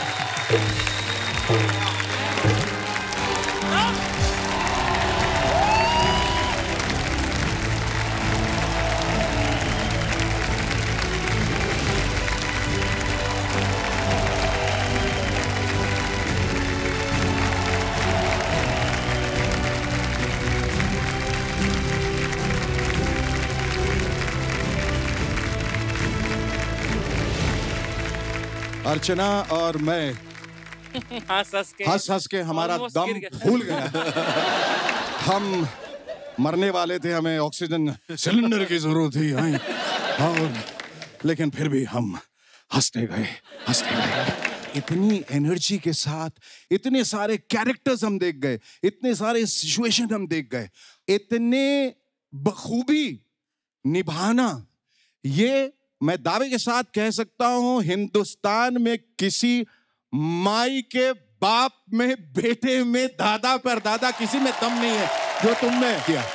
अर्चना और मैं हंस हंस के हंस हंस के हमारा Almost दम गिर गया। फूल गया। हम मरने वाले थे, हमें ऑक्सीजन सिलेंडर की जरूरत थी हाँ। और लेकिन फिर भी हम हंसते गए हंसते गए। इतनी एनर्जी के साथ इतने सारे कैरेक्टर्स हम देख गए, इतने सारे सिचुएशन हम देख गए, इतने बखूबी निभाना, ये मैं दावे के साथ कह सकता हूं हिंदुस्तान में किसी माई के बाप में, बेटे में, दादा पर दादा किसी में दम नहीं है जो तुमने किया।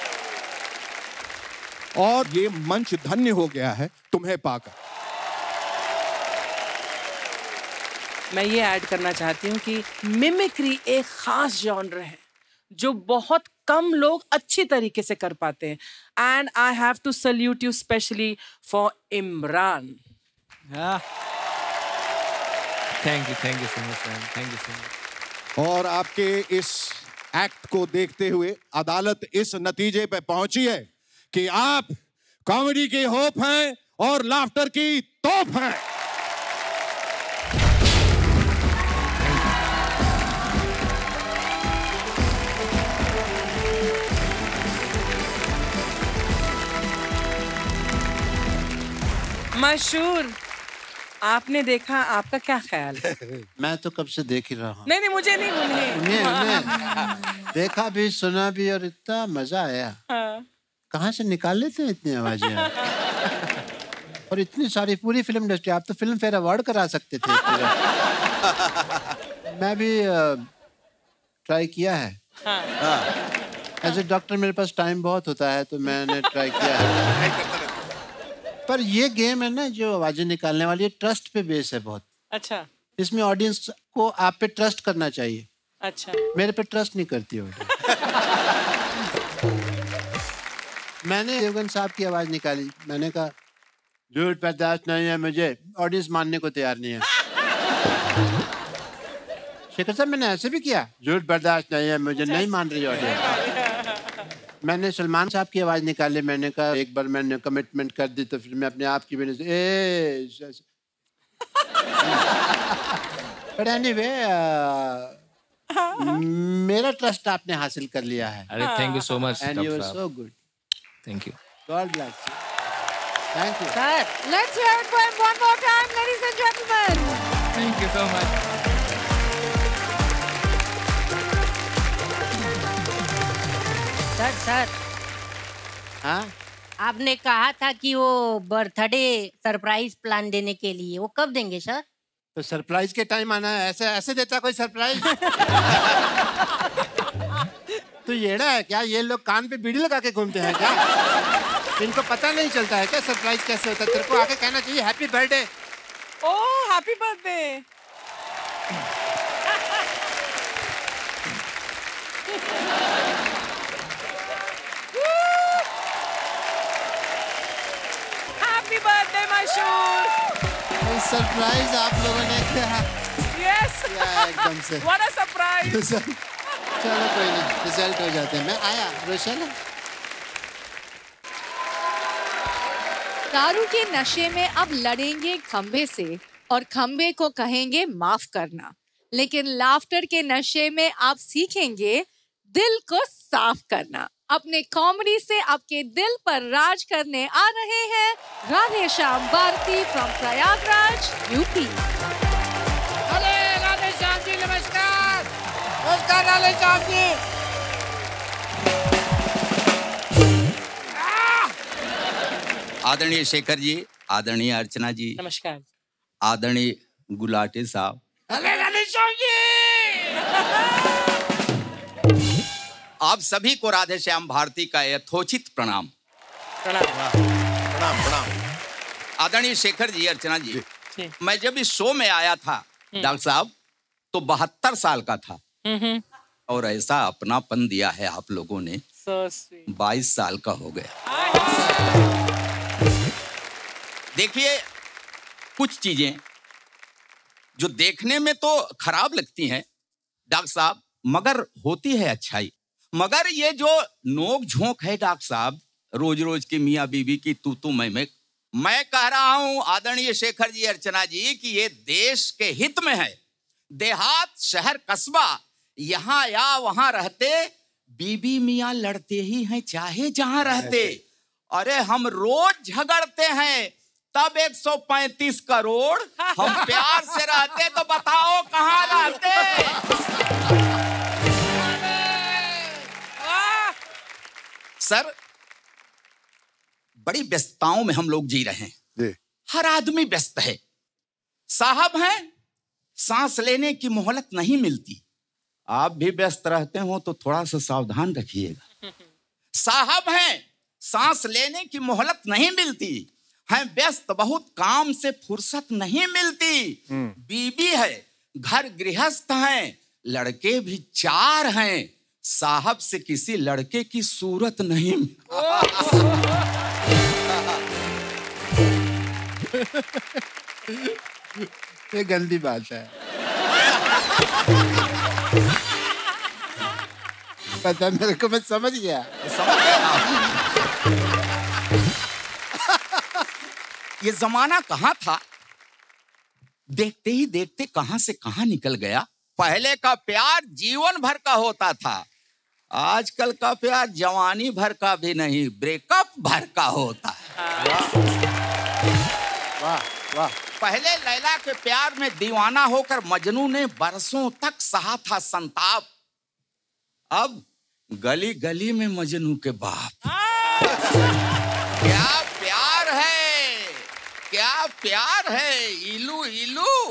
और ये मंच धन्य हो गया है तुम्हें पाकर। मैं ये ऐड करना चाहती हूँ कि मिमिक्री एक खास जॉनर है जो बहुत कम लोग अच्छी तरीके से कर पाते हैं। And I have to salute you specially for Imran. Thank you thank you so much ma'am, thank you so much. और आपके इस एक्ट को देखते हुए अदालत इस नतीजे पे पहुंची है कि आप कॉमेडी की होप हैं और लाफ्टर की तोप हैं। मशहूर, आपने देखा, आपका क्या ख्याल है? मैं तो कब से देख ही रहा हूँ। नहीं नहीं मुझे नहीं, उन्हें उन्हें, उन्हें देखा भी सुना भी और इतना मजा आया। हाँ। कहाँ से निकाल लेते हैं इतनी आवाजें और इतनी सारी पूरी फिल्म इंडस्ट्री। आप तो फिल्म फेयर अवार्ड करा सकते थे। मैं भी ट्राई किया है। एज ए डॉक्टर मेरे पास टाइम बहुत होता है तो मैंने ट्राई किया है। पर ये गेम है ना जो आवाजें निकालने वाली है, ट्रस्ट पे बेस है बहुत। अच्छा। इसमें ऑडियंस को आप पे ट्रस्ट करना चाहिए। अच्छा। मेरे पे ट्रस्ट नहीं करती हो। मैंने देवगन साहब की आवाज निकाली, मैंने कहा झूठ बर्दाश्त नहीं है मुझे, ऑडियंस मानने को तैयार नहीं है। शेखर साहब मैंने ऐसे भी किया, झूठ बर्दाश्त नहीं है मुझे, नहीं मान रही ऑडियंस। मैंने सलमान साहब की आवाज निकाली, मैंने कहा एक बार मैंने कमिटमेंट कर दी तो फिर मैं अपने आप की वजह से ए बट एनीवे मेरा ट्रस्ट आपने हासिल कर लिया है। अरे thank you so much and you are so good. Thank you. God bless you. Thank you. Sir, let's hear it for him one more time, ladies and gentlemen. Thank you so much. Sir sir हाँ आपने कहा था कि वो बर्थडे सरप्राइज प्लान देने के लिए, वो कब देंगे सर? तो सरप्राइज के टाइम आना है। ऐसे ऐसे देता कोई सरप्राइज? तो येड़ा है क्या? ये लोग कान पे बीड़ी लगा के घूमते हैं क्या? इनको पता नहीं चलता है क्या सरप्राइज कैसे होता है? तेरे को आके कहना चाहिए happy birthday. Oh happy birthday. Happy birthday Mashhoor. Surprise आप लोगों ने किया। यस एकदम से व्हाट अ सरप्राइज। चलो कोई नहीं, रिजल्ट हो जाते हैं। मैं आया रोशन। दारू के नशे में अब लड़ेंगे खंबे से और खंबे को कहेंगे माफ करना, लेकिन लाफ्टर के नशे में आप सीखेंगे दिल को साफ करना। अपने कॉमेडी से आपके दिल पर राज करने आ रहे हैं राधे श्याम भारती फ्रॉम प्रयागराज यूपी। अरे राधे श्याम जी नमस्कार। नमस्कार राधे श्याम जी। आदरणीय शेखर जी, आदरणीय अर्चना जी, नमस्कार। आदरणीय गुलाटी साहब। अरे राधे श्याम जी। आप सभी को राधे श्याम भारती का यथोचित प्रणाम। प्रणाम प्रणाम प्रणाम। आदरणीय शेखर जी, अर्चना जी, मैं जब इस शो में आया था डॉक्टर साहब तो बहत्तर साल का था और ऐसा अपनापन दिया है आप लोगों ने, बाईस साल का हो गया। देखिए, कुछ चीजें जो देखने में तो खराब लगती हैं डॉक्टर साहब, मगर होती है अच्छाई। मगर ये जो नोक झोंक है डॉक्टर साहब, रोज रोज की मियाँ बीवी की तू तू मैं मैं मैं कह रहा हूं आदरणीय शेखर जी, अर्चना जी, कि ये देश के हित में है। देहात, शहर, कस्बा, यहाँ या वहां रहते बीबी मियाँ लड़ते ही हैं, चाहे जहां रहते। अरे हम रोज झगड़ते हैं, तब एक सौ पैंतीस करोड़ हम प्यार से रहते तो बताओ कहाँ रहते। सर, बड़ी व्यस्तताओं में हम लोग जी रहे हैं, हर आदमी व्यस्त है। साहब हैं, सांस लेने की मोहलत नहीं मिलती। आप भी व्यस्त रहते हो तो थोड़ा सा सावधान रखिएगा। साहब हैं, सांस लेने की मोहलत नहीं मिलती, हैं व्यस्त बहुत, काम से फुर्सत नहीं मिलती। बीबी है, घर गृहस्थ हैं, लड़के भी चार हैं, साहब से किसी लड़के की सूरत नहीं। ये गंदी बात है। पता मेरे को, मैं समझ गया समझ गया। ये जमाना कहाँ था, देखते ही देखते कहां से कहां निकल गया। पहले का प्यार जीवन भर का होता था, आजकल का प्यार जवानी भर का भी नहीं, ब्रेकअप भर का होता है। वाह वाह। पहले लैला के प्यार में दीवाना होकर मजनू ने बरसों तक सहा था संताप, अब गली गली में मजनू के बाप। क्या प्यार है, क्या प्यार है, इलू इलू।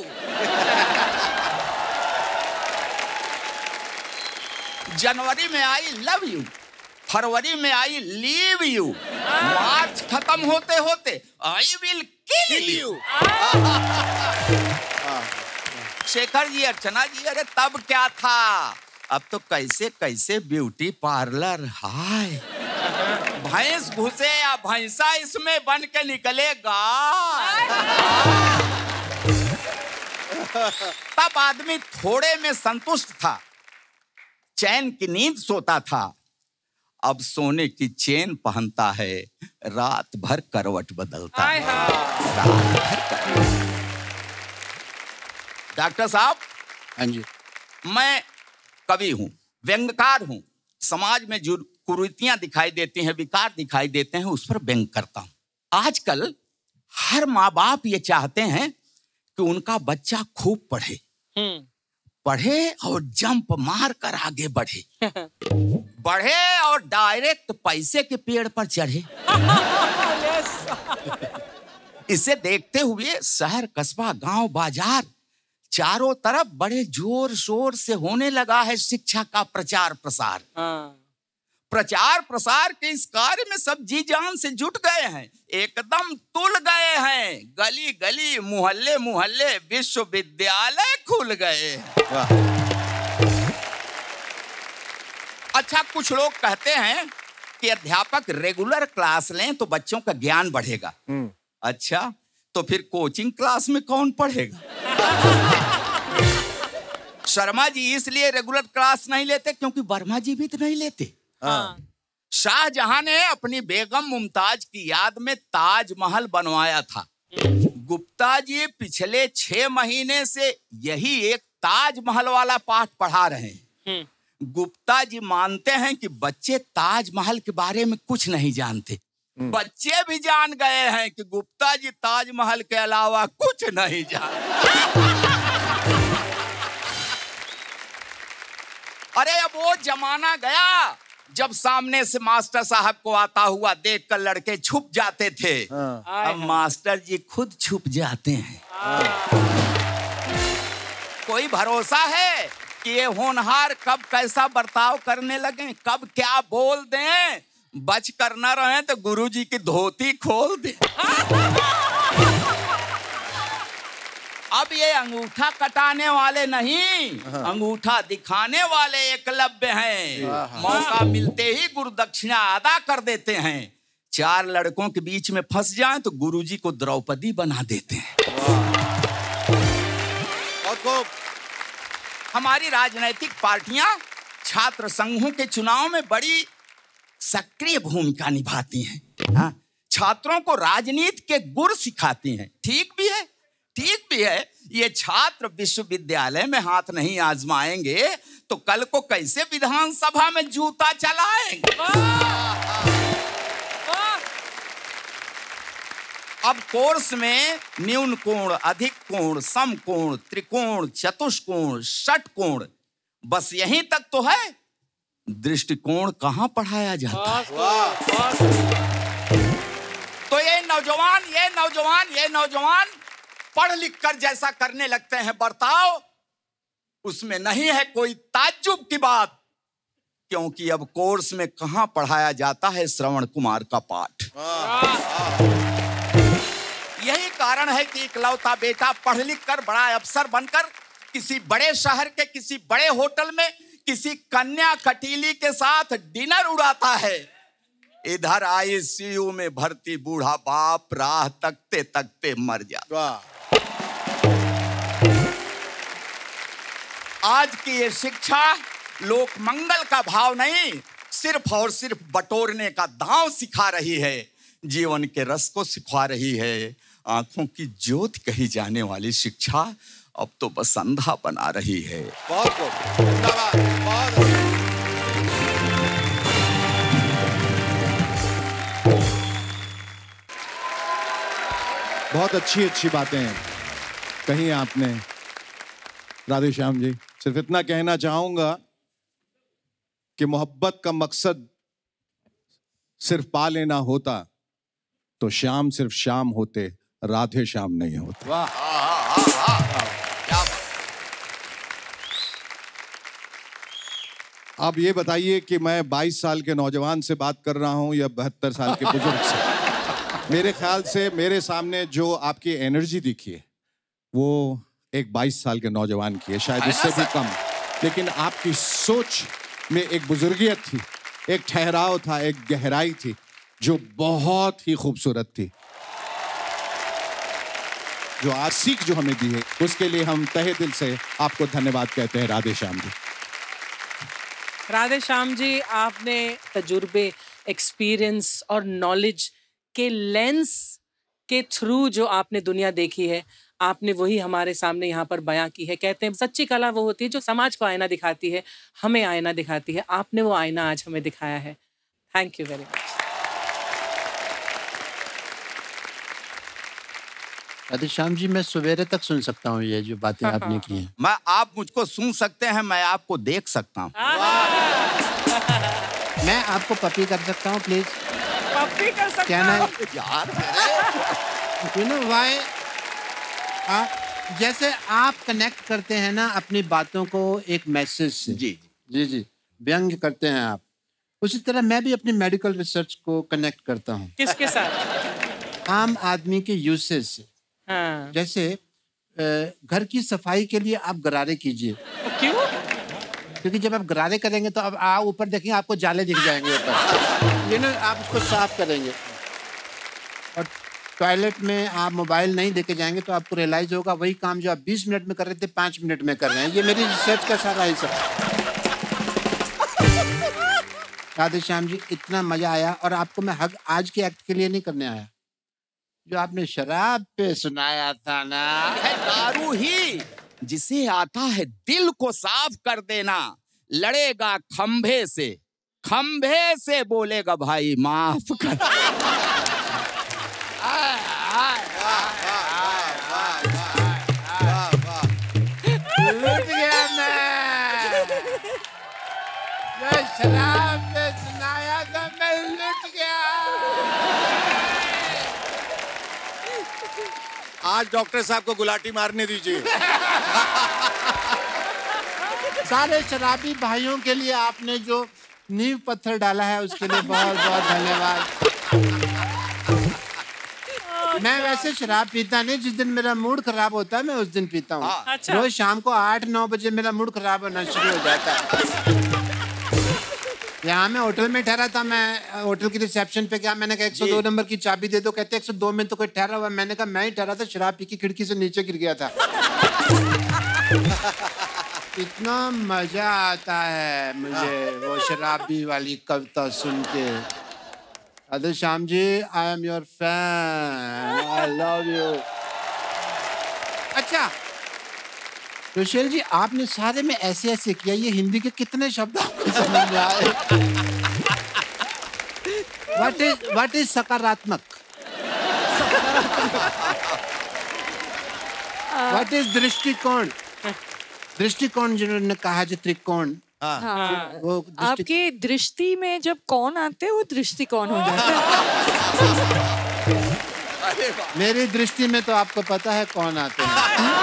जनवरी में आई लव यू, फरवरी में आई लीव यू, मार्च खत्म होते होते I will kill you. Shekhar ji, Archana ji, अरे तब क्या था, अब तो कैसे कैसे ब्यूटी पार्लर। हाय, भैंस घुसे या भैंसा इसमें बन के निकलेगा। तब आदमी थोड़े में संतुष्ट था, चैन की नींद सोता था, अब सोने की चेन पहनता है, रात भर करवट बदलता है। रात भर करवट। डॉक्टर साहब, हाँ जी, मैं कवि हूं, व्यंग्यकार हूं, समाज में जो कुरीतियां दिखाई देती हैं, विकार दिखाई देते हैं, उस पर व्यंग करता हूं। आजकल हर माँ बाप ये चाहते हैं कि उनका बच्चा खूब पढ़े, पढ़े और जंप मार कर आगे बढ़े, बढ़े और डायरेक्ट पैसे के पेड़ पर चढ़े। इसे देखते हुए शहर, कस्बा, गांव, बाजार, चारों तरफ बड़े जोर शोर से होने लगा है शिक्षा का प्रचार प्रसार। प्रचार प्रसार के इस कार्य में सब जी जान से जुट गए हैं, एकदम तुल गए हैं। गली गली, मोहल्ले मोहल्ले, विश्वविद्यालय खुल गए। अच्छा, कुछ लोग कहते हैं कि अध्यापक रेगुलर क्लास लें तो बच्चों का ज्ञान बढ़ेगा। अच्छा, तो फिर कोचिंग क्लास में कौन पढ़ेगा? शर्मा जी इसलिए रेगुलर क्लास नहीं लेते क्योंकि वर्मा जी भी तो नहीं लेते। शाहजहां ने अपनी बेगम मुमताज की याद में ताजमहल बनवाया था। गुप्ता जी पिछले छह महीने से यही एक ताजमहल वाला पाठ पढ़ा रहे हैं। गुप्ता जी मानते हैं कि बच्चे ताजमहल के बारे में कुछ नहीं जानते। बच्चे भी जान गए हैं कि गुप्ता जी ताजमहल के अलावा कुछ नहीं जानते। अरे अब वो जमाना गया जब सामने से मास्टर साहब को आता हुआ देखकर लड़के छुप जाते थे। अब मास्टर जी खुद छुप जाते हैं। कोई भरोसा है कि ये होनहार कब कैसा बर्ताव करने लगे, कब क्या बोल दें, बच कर न रहे तो गुरुजी की धोती खोल दे। अब ये अंगूठा कटाने वाले नहीं, अंगूठा दिखाने वाले एकलव्य हैं। मौका मिलते ही गुरुदक्षिणा अदा कर देते हैं। चार लड़कों के बीच में फंस जाएं तो गुरुजी को द्रौपदी बना देते हैं। और हमारी राजनीतिक पार्टियां छात्र संघों के चुनाव में बड़ी सक्रिय भूमिका निभाती हैं। हाँ? छात्रों को राजनीति के गुर सिखाती हैं। ठीक भी है, ठीक भी है। ये छात्र विश्वविद्यालय में हाथ नहीं आजमाएंगे तो कल को कैसे विधानसभा में जूता चलाएंगे। अब कोर्स में न्यून कोण, अधिक कोण, सम कोण, त्रिकोण, चतुष्कोण, षटकोण, बस यहीं तक तो है। दृष्टिकोण कहाँ पढ़ाया जाता है? तो ये नौजवान ये नौजवान ये नौजवान पढ़ लिख कर जैसा करने लगते हैं बर्ताव, उसमें नहीं है कोई ताज्जुब की बात, क्योंकि अब कोर्स में कहाँ पढ़ाया जाता है श्रवण कुमार का पाठ। यही कारण है कि इकलौता बेटा पढ़ लिख कर बड़ा अफसर बनकर किसी बड़े शहर के किसी बड़े होटल में किसी कन्या कटीली के साथ डिनर उड़ाता है। इधर आईसीयू में भर्ती बूढ़ा बाप राह तकते तकते मर जाता। आज की ये शिक्षा लोक मंगल का भाव नहीं, सिर्फ और सिर्फ बटोरने का दांव सिखा रही है। जीवन के रस को सिखा रही है। आंखों की ज्योति कही जाने वाली शिक्षा अब तो बस अंधा बना रही है। बहुत धन्यवाद। बहुत बहुत अच्छी अच्छी बातें कही आपने राधे श्याम जी। सिर्फ इतना कहना चाहूंगा कि मोहब्बत का मकसद सिर्फ पा लेना होता तो श्याम सिर्फ श्याम होते, राधे श्याम नहीं होते। वाह। अब ये बताइए कि मैं बाईस साल के नौजवान से बात कर रहा हूं या बहत्तर साल के बुजुर्ग से। मेरे ख्याल से मेरे सामने जो आपकी एनर्जी दिखी है वो एक बाईस साल के नौजवान की है, शायद इससे भी कम। लेकिन आपकी सोच में एक बुजुर्गियत थी, एक ठहराव था, एक गहराई थी जो बहुत ही खूबसूरत थी। जो आज सीख जो हमें दी है उसके लिए हम तहे दिल से आपको धन्यवाद कहते हैं राधे श्याम जी। राधे श्याम जी, आपने तजुर्बे, एक्सपीरियंस और नॉलेज के लेंस के थ्रू जो आपने दुनिया देखी है, आपने वही हमारे सामने यहाँ पर बयां की है। कहते हैं सच्ची कला वो होती है जो समाज को आईना दिखाती है, हमें आईना दिखाती है। आपने वो आईना आज हमें दिखाया है। Thank you very much. Radhe Shyam ji, मैं सवेरे तक सुन सकता हूँ ये जो बातें आपने की हैं। मैं आप मुझको सुन सकते हैं, मैं आपको देख सकता हूँ। मैं आपको पपी कर सकता हूँ प्लीज? पपी कर सकता क्या ना यार, यू नो व्हाई, जैसे आप कनेक्ट करते हैं ना अपनी बातों को एक मैसेज से, जी जी जी व्यंग करते हैं आप, उसी तरह मैं भी अपनी मेडिकल रिसर्च को कनेक्ट करता हूँ। किसके साथ? आम आदमी के यूसेज से। हाँ। जैसे घर की सफाई के लिए आप गरारे कीजिए। क्यों? क्योंकि जब आप गरारे करेंगे तो अब आप ऊपर देखेंगे आपको जाले दिख जाएंगे ऊपर, यू नो, आप उसको साफ करेंगे। और टॉयलेट में आप मोबाइल नहीं लेके जाएंगे तो आपको रियलाइज होगा वही काम जो आप बीस मिनट में कर रहे थे पाँच मिनट में कर रहे हैं। ये मेरी रिसर्च का सारा हिस्सा। राधे श्याम जी, इतना मजा आया। और आपको मैं हक आज के एक्ट के लिए नहीं करने आया, जो आपने शराब पे सुनाया था ना, है दारू ही जिसे आता है दिल को साफ कर देना। लड़ेगा खंभे से, खंभे से बोलेगा भाई माफ कर। लुट गया मैं, जो शराब पे सुनाया था मैं लुट गया। आज डॉक्टर साहब को गुलाटी मारने दीजिए। सारे शराबी भाइयों के लिए आपने जो नींव पत्थर डाला है उसके लिए बहुत बहुत धन्यवाद। मैं वैसे शराब पीता नहीं, जिस दिन मेरा मूड खराब होता है मैं उस दिन पीता हूँ। अच्छा। रोज शाम को आठ नौ बजे मेरा मूड खराब होना शुरू हो जाता है। यहाँ मैं होटल में ठहरा था, मैं होटल की रिसेप्शन पे गया, मैंने कहा एक सौ दो नंबर की चाबी दे दो। कहते एक सौ दो में तो कोई ठहरा हुआ। मैंने कहा मैं ही ठहरा था, शराब पी की खिड़की से नीचे गिर गया था। इतना मजा आता है मुझे वो शराबी वाली कविता सुन के। अदर Shyam ji, I am your fan, I love you. अच्छा रोशेल जी, आपने सारे में ऐसे ऐसे किया, ये हिंदी के कितने शब्द आपको समझ में आए? व्हाट इज व्हाट इज सकारात्मक? व्हाट इज दृष्टिकोण? दृष्टिकोण जिन्होंने कहा जो त्रिकोण। हाँ। वो आपके दृष्टि में जब कौन आते हैं वो दृष्टिकोण हो जाता है। मेरी दृष्टि में तो आपको पता है कौन आते हैं।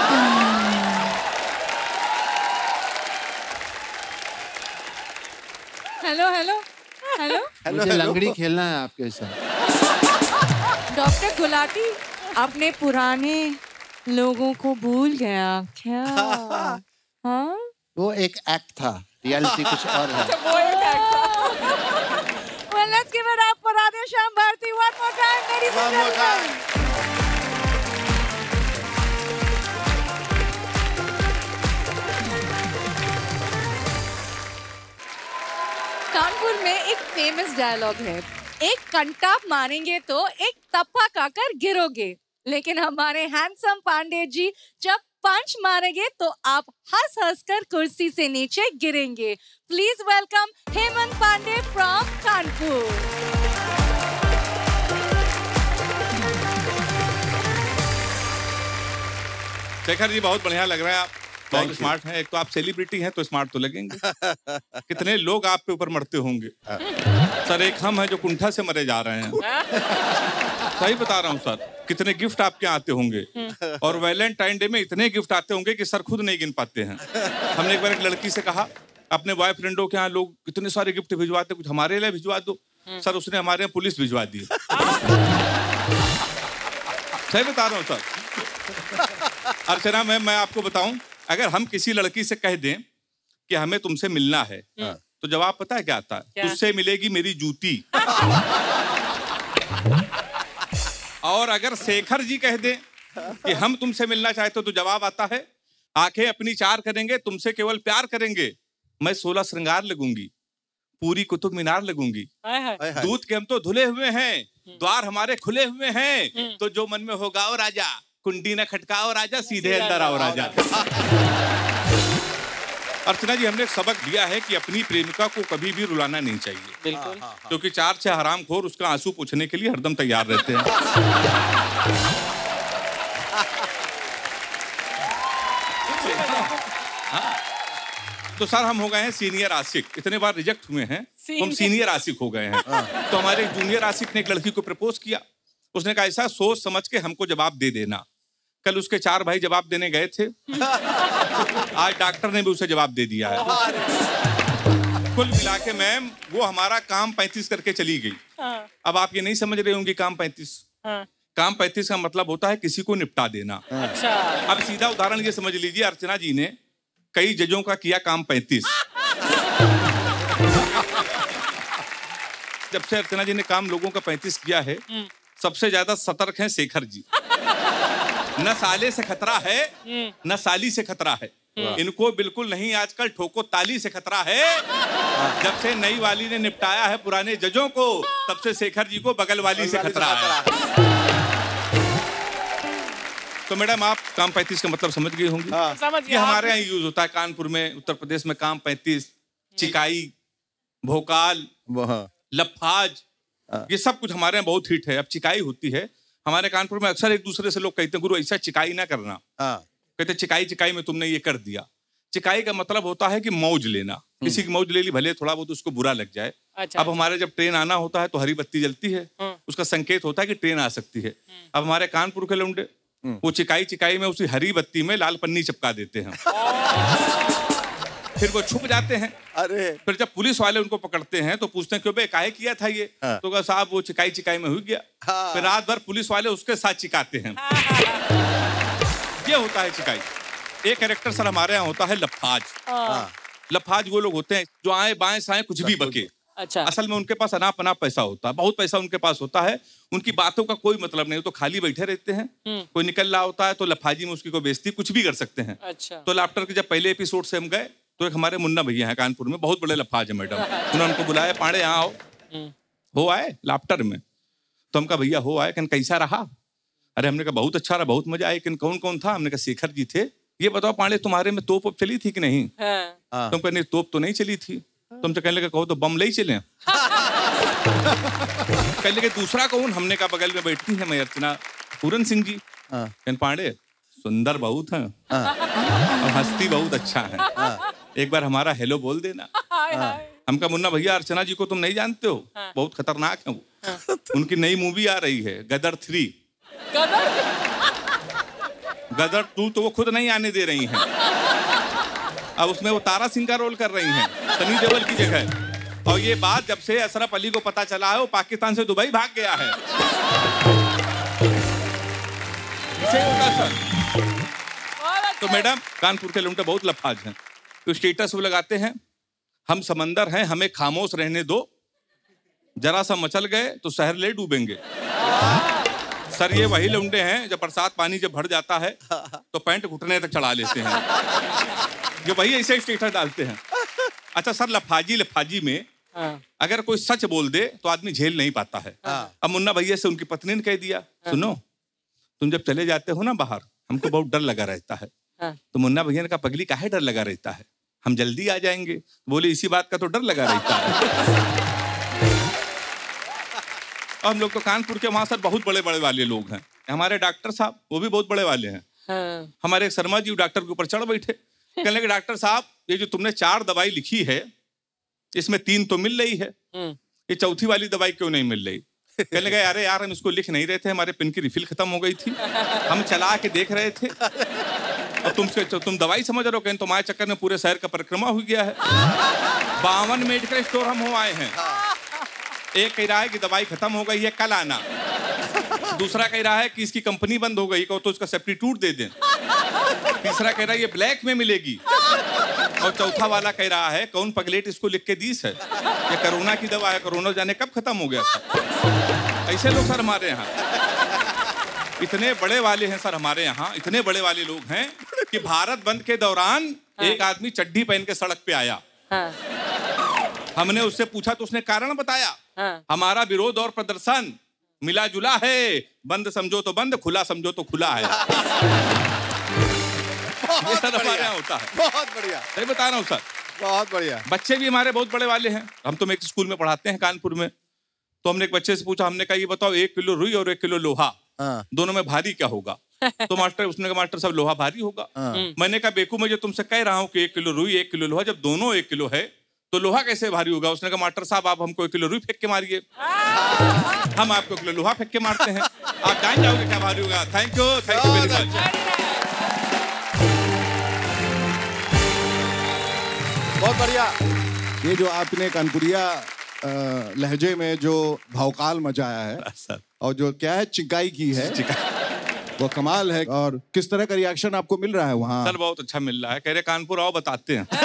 हेलो हेलो हेलो मुझे लंगड़ी खेलना है आपके साथ। डॉक्टर गुलाटी अपने पुराने लोगों को भूल गया क्या? हाँ? वो एक एक्ट था, रियलिटी कुछ और है। वो एक एक्ट था। Well, let's give it up for Radhe Shyam Bharti one more time, ladies and gentlemen. Kanpur में एक फेमस डायलॉग है, एक कंटा मारेंगे तो एक तप्पा खाकर गिरोगे, लेकिन हमारे हैंडसम पांडे जी जब पंच मारेंगे तो आप हंस हंस कर कुर्सी से नीचे गिरेंगे। Please welcome Hemant Pandey from Kanpur. Shekhar ji बहुत बढ़िया लग रहा है, आप बहुत स्मार्ट हैं। एक तो आप सेलिब्रिटी हैं तो स्मार्ट तो लगेंगे। कितने लोग आप पे ऊपर मरते होंगे। सर एक हम हैं जो कुंठा से मरे जा रहे हैं। सही बता रहा हूँ सर, कितने गिफ्ट आपके आते होंगे और वैलेंटाइन डे में इतने गिफ्ट आते होंगे कि सर खुद नहीं गिन पाते हैं। हमने एक बार एक लड़की से कहा अपने बॉयफ्रेंडों के यहाँ लोग इतने सारे गिफ्ट भिजवाते, कुछ हमारे लिए भिजवा दो। सर उसने हमारे यहाँ पुलिस भिजवा दी। सही बता रहा हूँ सर। अर्चना मैम, मैं आपको बताऊं, अगर हम किसी लड़की से कह दें कि हमें तुमसे मिलना है तो जवाब पता है क्या आता है? तुझसे मिलेगी मेरी जूती। और अगर शेखर जी कह दें कि हम तुमसे मिलना चाहते हो तो जवाब आता है आंखें अपनी चार करेंगे, तुमसे केवल प्यार करेंगे। मैं सोलह श्रृंगार लगूंगी, पूरी कुतुब मीनार लगूंगी। दूध के हम तो धुले हुए हैं, द्वार हमारे खुले हुए हैं, तो जो मन में होगा ओ राजा, कुंडी न खटकाओ राजा, सीधे अंदर आओ राजा। अर्चना जी, हमने एक सबक दिया है कि अपनी प्रेमिका को कभी भी रुलाना नहीं चाहिए। बिल्कुल। क्योंकि चार छह हरामखोर उसका आंसू पूछने के लिए हरदम तैयार रहते हैं। तो सर हम हो गए हैं सीनियर आशिक, इतने बार रिजेक्ट हुए हैं तो हम सीनियर आशिक हो गए हैं। तो हमारे जूनियर आशिक ने एक लड़की को प्रपोज किया। उसने कहा ऐसा सोच समझ के हमको जवाब दे देना। कल उसके चार भाई जवाब देने गए थे, आज डॉक्टर ने भी उसे जवाब दे दिया है। कुल मिला के मैम वो हमारा काम पैंतीस करके चली गई। अब आप ये नहीं समझ रहे होंगे काम पैंतीस। काम पैंतीस का मतलब होता है किसी को निपटा देना। अच्छा। अब सीधा उदाहरण ये समझ लीजिए, अर्चना जी ने कई जजों का किया काम पैंतीस। जब से अर्चना जी ने काम लोगों का पैंतीस किया है, सबसे ज्यादा सतर्क हैं शेखर जी। न साले से खतरा है न साली से खतरा है, इनको बिल्कुल नहीं आजकल ठोको ताली से खतरा है। जब से नई वाली ने निपटाया है पुराने जजों को, तब से शेखर जी को बगल वाली से खतरा है। तो मैडम आप काम पैंतीस का मतलब समझ गई होंगी। हाँ। समझ गया। ये हमारे यहाँ यूज होता है कानपुर में, उत्तर प्रदेश में काम पैंतीस, चिकाई, भोकाल, लफाज, ये सब कुछ हमारे यहाँ बहुत हिट है। अब चिकाई होती है हमारे कानपुर में, अक्सर एक दूसरे से लोग कहते हैं गुरु ऐसा चिकाई ना करना। कहते चिकाई चिकाई में तुमने ये कर दिया। चिकाई का मतलब होता है कि मौज लेना, किसी की मौज ले ली, भले थोड़ा बहुत उसको बुरा लग जाए। अच्छा, अब हमारे जब ट्रेन आना होता है तो हरी बत्ती जलती है, उसका संकेत होता है कि ट्रेन आ सकती है। अब हमारे कानपुर के लौंडे वो चिकाई चिकाई में उसी हरी बत्ती में लाल पन्नी चिपका देते हैं। फिर वो छुप जाते हैं। अरे फिर जब पुलिस वाले उनको पकड़ते हैं तो पूछते हैं क्यों बे काहे किया था ये? हाँ। तो कहा साहब वो चिकाई चिकाई में हुई गया। हाँ। फिर रात भर पुलिस वाले उसके साथ चिकाते हैं। ये होता है चिकाई। एक कैरेक्टर सर हमारे यहाँ होता है लफाज। हाँ। लफाज वो लोग होते हैं जो आए बाएं साएं कुछ भी बके। अच्छा। असल में उनके पास अनाप अनाप पैसा होता है, बहुत पैसा उनके पास होता है, उनकी बातों का कोई मतलब नहीं, तो खाली बैठे रहते हैं। कोई निकल रहा होता है तो लफाजी में उसकी कोई बेइज्जती कुछ भी कर सकते हैं। अच्छा। तो लाफ्टर के जब पहले एपिसोड से हम गए तो एक हमारे मुन्ना भैया हैं कानपुर में, बहुत बड़े लफाज है मैडम। उन्होंने उनको बुलाया, पांडे यहाँ आओ। हो आए लाफ्टर में? तो हम कहा भैया हो आए। कहन कैसा रहा? अरे हमने कहा बहुत अच्छा रहा, बहुत मजा आया। लेकिन कौन कौन था? हमने कहा शेखर जी थे। ये बताओ पांडे तुम्हारे में तोप वोप चली थी कि नहीं? हाँ। तुम कहने तोप तो नहीं चली थी। तुमसे कहने लगे कहो तो बम ले ही चले। कहने लगे दूसरा कौन? हमने कहा बगल में बैठी है मैं अर्चना पूरन सिंह जी। कहन पांडे सुंदर बहुत है और हंसती बहुत अच्छा है, एक बार हमारा हेलो बोल देना। हम कहा मुन्ना भैया अर्चना जी को तुम नहीं जानते हो, बहुत खतरनाक है वो। उनकी नई मूवी आ रही है गदर थ्री। गदर टू तो वो खुद नहीं आने दे रही हैं। अब उसमें वो तारा सिंह का रोल कर रही हैं सनी देओल की जगह। और ये बात जब से अशरफ अली को पता चला है वो पाकिस्तान से दुबई भाग गया है। इसे होगा सर। तो मैडम कानपुर के लुंडे बहुत लफाज हैं, तो स्टेटस वो लगाते हैं हम समंदर हैं हमें खामोश रहने दो, जरा सा मचल गए तो शहर ले डूबेंगे। सर ये वही लुंडे हैं जब बरसात पानी जब भर जाता है तो पैंट घुटने तक चढ़ा लेते हैं। ये वही ऐसे स्टेटस डालते हैं। अच्छा सर लफाजी लफाजी में अगर कोई सच बोल दे तो आदमी झेल नहीं पाता है। अब मुन्ना भैया से उनकी पत्नी ने कह दिया सुनो तुम जब चले जाते हो ना बाहर हमको बहुत डर लगा रहता है। तो मुन्ना भैया ने कहा पगली काहे डर लगा रहता है, हम जल्दी आ जाएंगे। बोले इसी बात का तो डर लगा रहता है। और हम लोग तो कानपुर के वहां सर बहुत बड़े बड़े वाले लोग हैं। हमारे डॉक्टर साहब वो भी बहुत बड़े वाले हैं। हाँ। हमारे एक शर्मा जी डॉक्टर के ऊपर चढ़ बैठे, कहने लगे डॉक्टर साहब ये जो तुमने चार दवाई लिखी है इसमें तीन तो मिल रही है, ये चौथी वाली दवाई क्यों नहीं मिल रही? कहने लगे अरे यार हम इसको लिख नहीं रहे थे, हमारे पेन की रिफिल खत्म हो गई थी, हम चला के देख रहे थे और तुम तुम दवाई समझ रहे हो। कहने तुम्हारे चक्कर में पूरे शहर का परिक्रमा हो गया है। बावन मेडिकल स्टोर हम हो आए हैं। एक कह रहा है कि दवाई खत्म हो गई है कल आना, दूसरा कह रहा है कि इसकी कंपनी बंद हो गई, कहो तो इसका सब्स्टिट्यूट दे दें, तीसरा कह रहा है ये ब्लैक में मिलेगी, और चौथा वाला कह रहा है कौन पगलेट इसको लिख के दीस है, ये कोरोना की दवा है, कोरोना जाने कब खत्म हो गया था। ऐसे लोग सर हमारे यहाँ इतने बड़े वाले हैं सर, हमारे यहाँ इतने बड़े वाले लोग हैं कि भारत बंद के दौरान एक आदमी चड्डी पहन के सड़क पे आया। हमने उससे पूछा तो उसने कारण बताया, हाँ। हमारा विरोध और प्रदर्शन मिला जुला है, बंद समझो तो बंद, खुला समझो तो खुला है। ये सर हमारे यहाँ होता है। बहुत बढ़िया, सही बता रहा हूँ सर, बहुत बढ़िया। बच्चे भी हमारे बहुत बड़े वाले हैं। हम तो एक स्कूल में पढ़ाते हैं कानपुर में, तो हमने एक बच्चे से पूछा, हमने कहा ये बताओ एक किलो रुई और एक किलो लोहा, हाँ। दोनों में भारी क्या होगा? तो मास्टर उसने कहा मास्टर साहब लोहा भारी होगा। हाँ। मैंने कहा बेकू मैं जो तुमसे कह रहा हूँ कि एक किलो रुई एक किलो लोहा, जब दोनों एक किलो है तो लोहा कैसे भारी होगा? उसने कहा मास्टर साहब आप हमको एक किलो रुई फेंक के मारिए, हम आपको एक किलो लोहा फेंक के मारते हैं, आप जान जाओगे क्या भारी होगा। Thank you, thank you very much. बहुत बढ़िया। ये जो आपने कानपुरिया लहजे में जो भावकाल मचाया है और जो क्या है चिकाई की है, वो कमाल है। और किस तरह का रिएक्शन आपको मिल रहा है वहाँ? सर बहुत अच्छा मिल रहा है, कह रहे कानपुर आओ बताते हैं।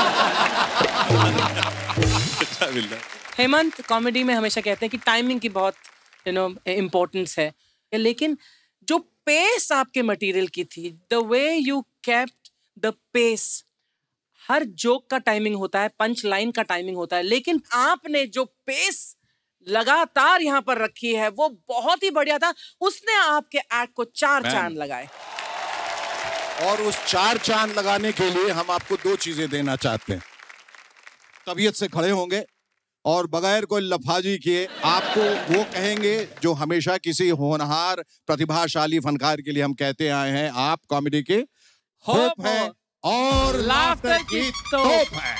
अच्छा मिल रहा है। हेमंत कॉमेडी में हमेशा कहते हैं कि टाइमिंग की बहुत यू नो इम्पोर्टेंस है, लेकिन जो पेस आपके मटेरियल की थी, the way you kept the pace, हर जोक का टाइमिंग होता है, पंच लाइन का टाइमिंग होता है, लेकिन आपने जो पेस लगातार यहाँ पर रखी है वो बहुत ही बढ़िया था। उसने आपके एक्ट को चार चांद लगाए। और उस चार चांद लगाने के लिए हम आपको दो चीजें देना चाहते हैं। तबीयत से खड़े होंगे और बगैर कोई लफाजी किए आपको वो कहेंगे जो हमेशा किसी होनहार प्रतिभाशाली फनकार के लिए हम कहते आए हैं, आप कॉमेडी के होप हैं और लाफ्टर की तोप है।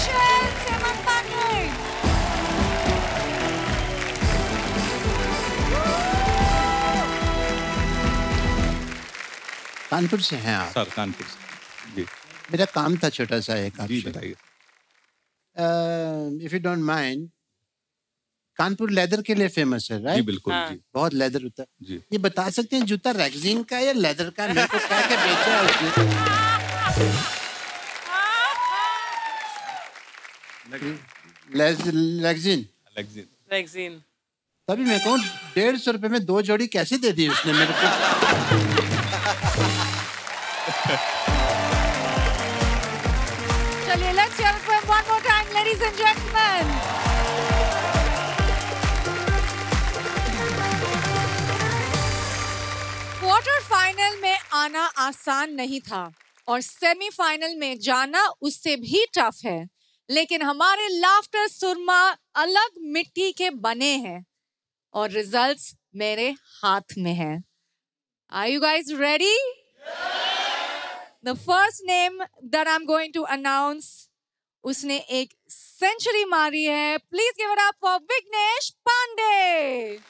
Congratulations, Hemant Pandey. कानपुर से हैं आप? सर कानपुर से जी। मेरा काम था छोटा सा एक जी बताइए। If you don't mind, Kanpur leather के लिए फेमस है, राइट? जी बिल्कुल हाँ। जी। बहुत लेदर होता है जी। ये बता सकते हैं जूता रेक्सिन का या लेदर का? मेरे को क्या क्या बेचा है उसने? लेक्सिन लेक्सिन रेक्सिन तभी मैं कहूँ डेढ़ सौ रुपए में दो जोड़ी कैसे दे दी उसने मेरे को? चलिए, let's hear it from one more time, ladies and gentlemen. Quarter final में आना आसान नहीं था और सेमीफाइनल में जाना उससे भी टफ है, लेकिन हमारे लाफ्टर सुरमा अलग मिट्टी के बने हैं और रिजल्ट्स मेरे हाथ में हैं। Are you guys ready? The first name that I'm going to announce, उसने एक सेंचुरी मारी है। Please give it up for Vignesh Pandey.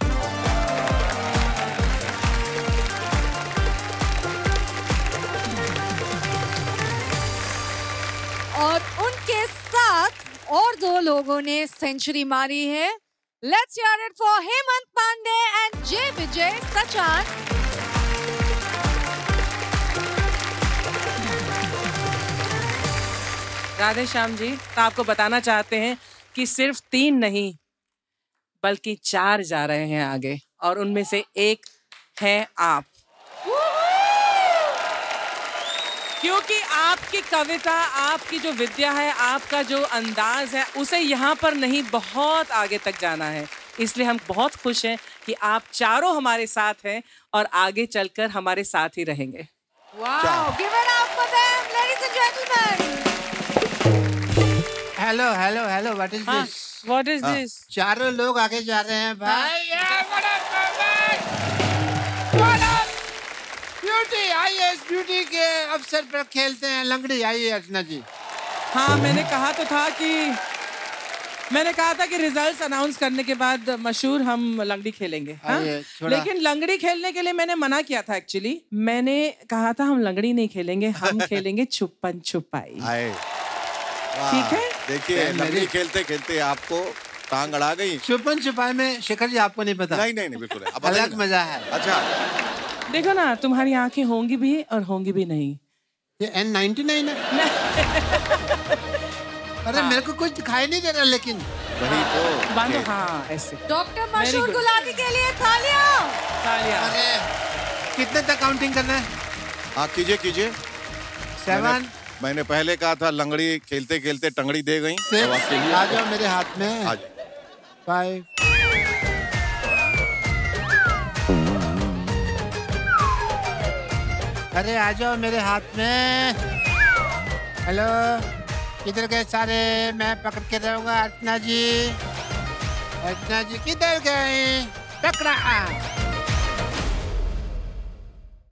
और उनके साथ और दो लोगों ने सेंचुरी मारी है। Let's hear it for Hemant Pandey and J. Vijay Sachan. Radhe Shyam जी, तो आपको बताना चाहते हैं कि सिर्फ तीन नहीं बल्कि चार जा रहे हैं आगे और उनमें से एक है आप, क्योंकि आपकी कविता, आपकी जो विद्या है, आपका जो अंदाज है, उसे यहाँ पर नहीं बहुत आगे तक जाना है। इसलिए हम बहुत खुश हैं कि आप चारों हमारे साथ हैं और आगे चलकर हमारे साथ ही रहेंगे। Wow, give it up for them, ladies and gentlemen. Hello hello hello, what is this? What is this? चारों लोग आगे जा रहे हैं भाई। ब्यूटी आईएएस ब्यूटी के अवसर पर खेलते हैं लंगड़ी। आइए अर्चना जी। हाँ, मैंने कहा तो था कि मैंने कहा था कि रिजल्ट्स अनाउंस करने के बाद मशहूर हम लंगड़ी खेलेंगे। हाँ? लेकिन लंगड़ी खेलने के लिए मैंने मना किया था। एक्चुअली मैंने कहा था हम लंगड़ी नहीं खेलेंगे, हम खेलेंगे छुपन छुपाई। ठीक है, देखिए लंगड़ी खेलते खेलते आपको टांग अड़ा गई। छुपन छुपाई में शेखर जी आपको नहीं पता? नहीं नहीं नहीं बिल्कुल है। अब अलग मजा है। अच्छा देखो ना, तुम्हारी आंखें होंगी भी और होंगी भी नहीं। ये एन नाइंटी नाइन है। अरे हाँ। मेरे को कुछ दिखाई नहीं दे रहा, लेकिन वही तो बांधो। हाँ ऐसे। डॉक्टर मशहूर गुलाटी के लिए तालियां। तालियां। अरे कितने तक काउंटिंग करना है? हाँ कीजिए कीजिए। सेवन। मैंने, मैंने पहले कहा था लंगड़ी खेलते खेलते टंगड़ी दे गई। आ जाओ मेरे हाथ में। आ जाओ। फाइव। अरे आ जाओ मेरे हाथ में। हेलो, किधर गए सारे? मैं पकड़ के रहूंगा। अर्चना जी, अर्चना जी किधर गए? पकड़ा।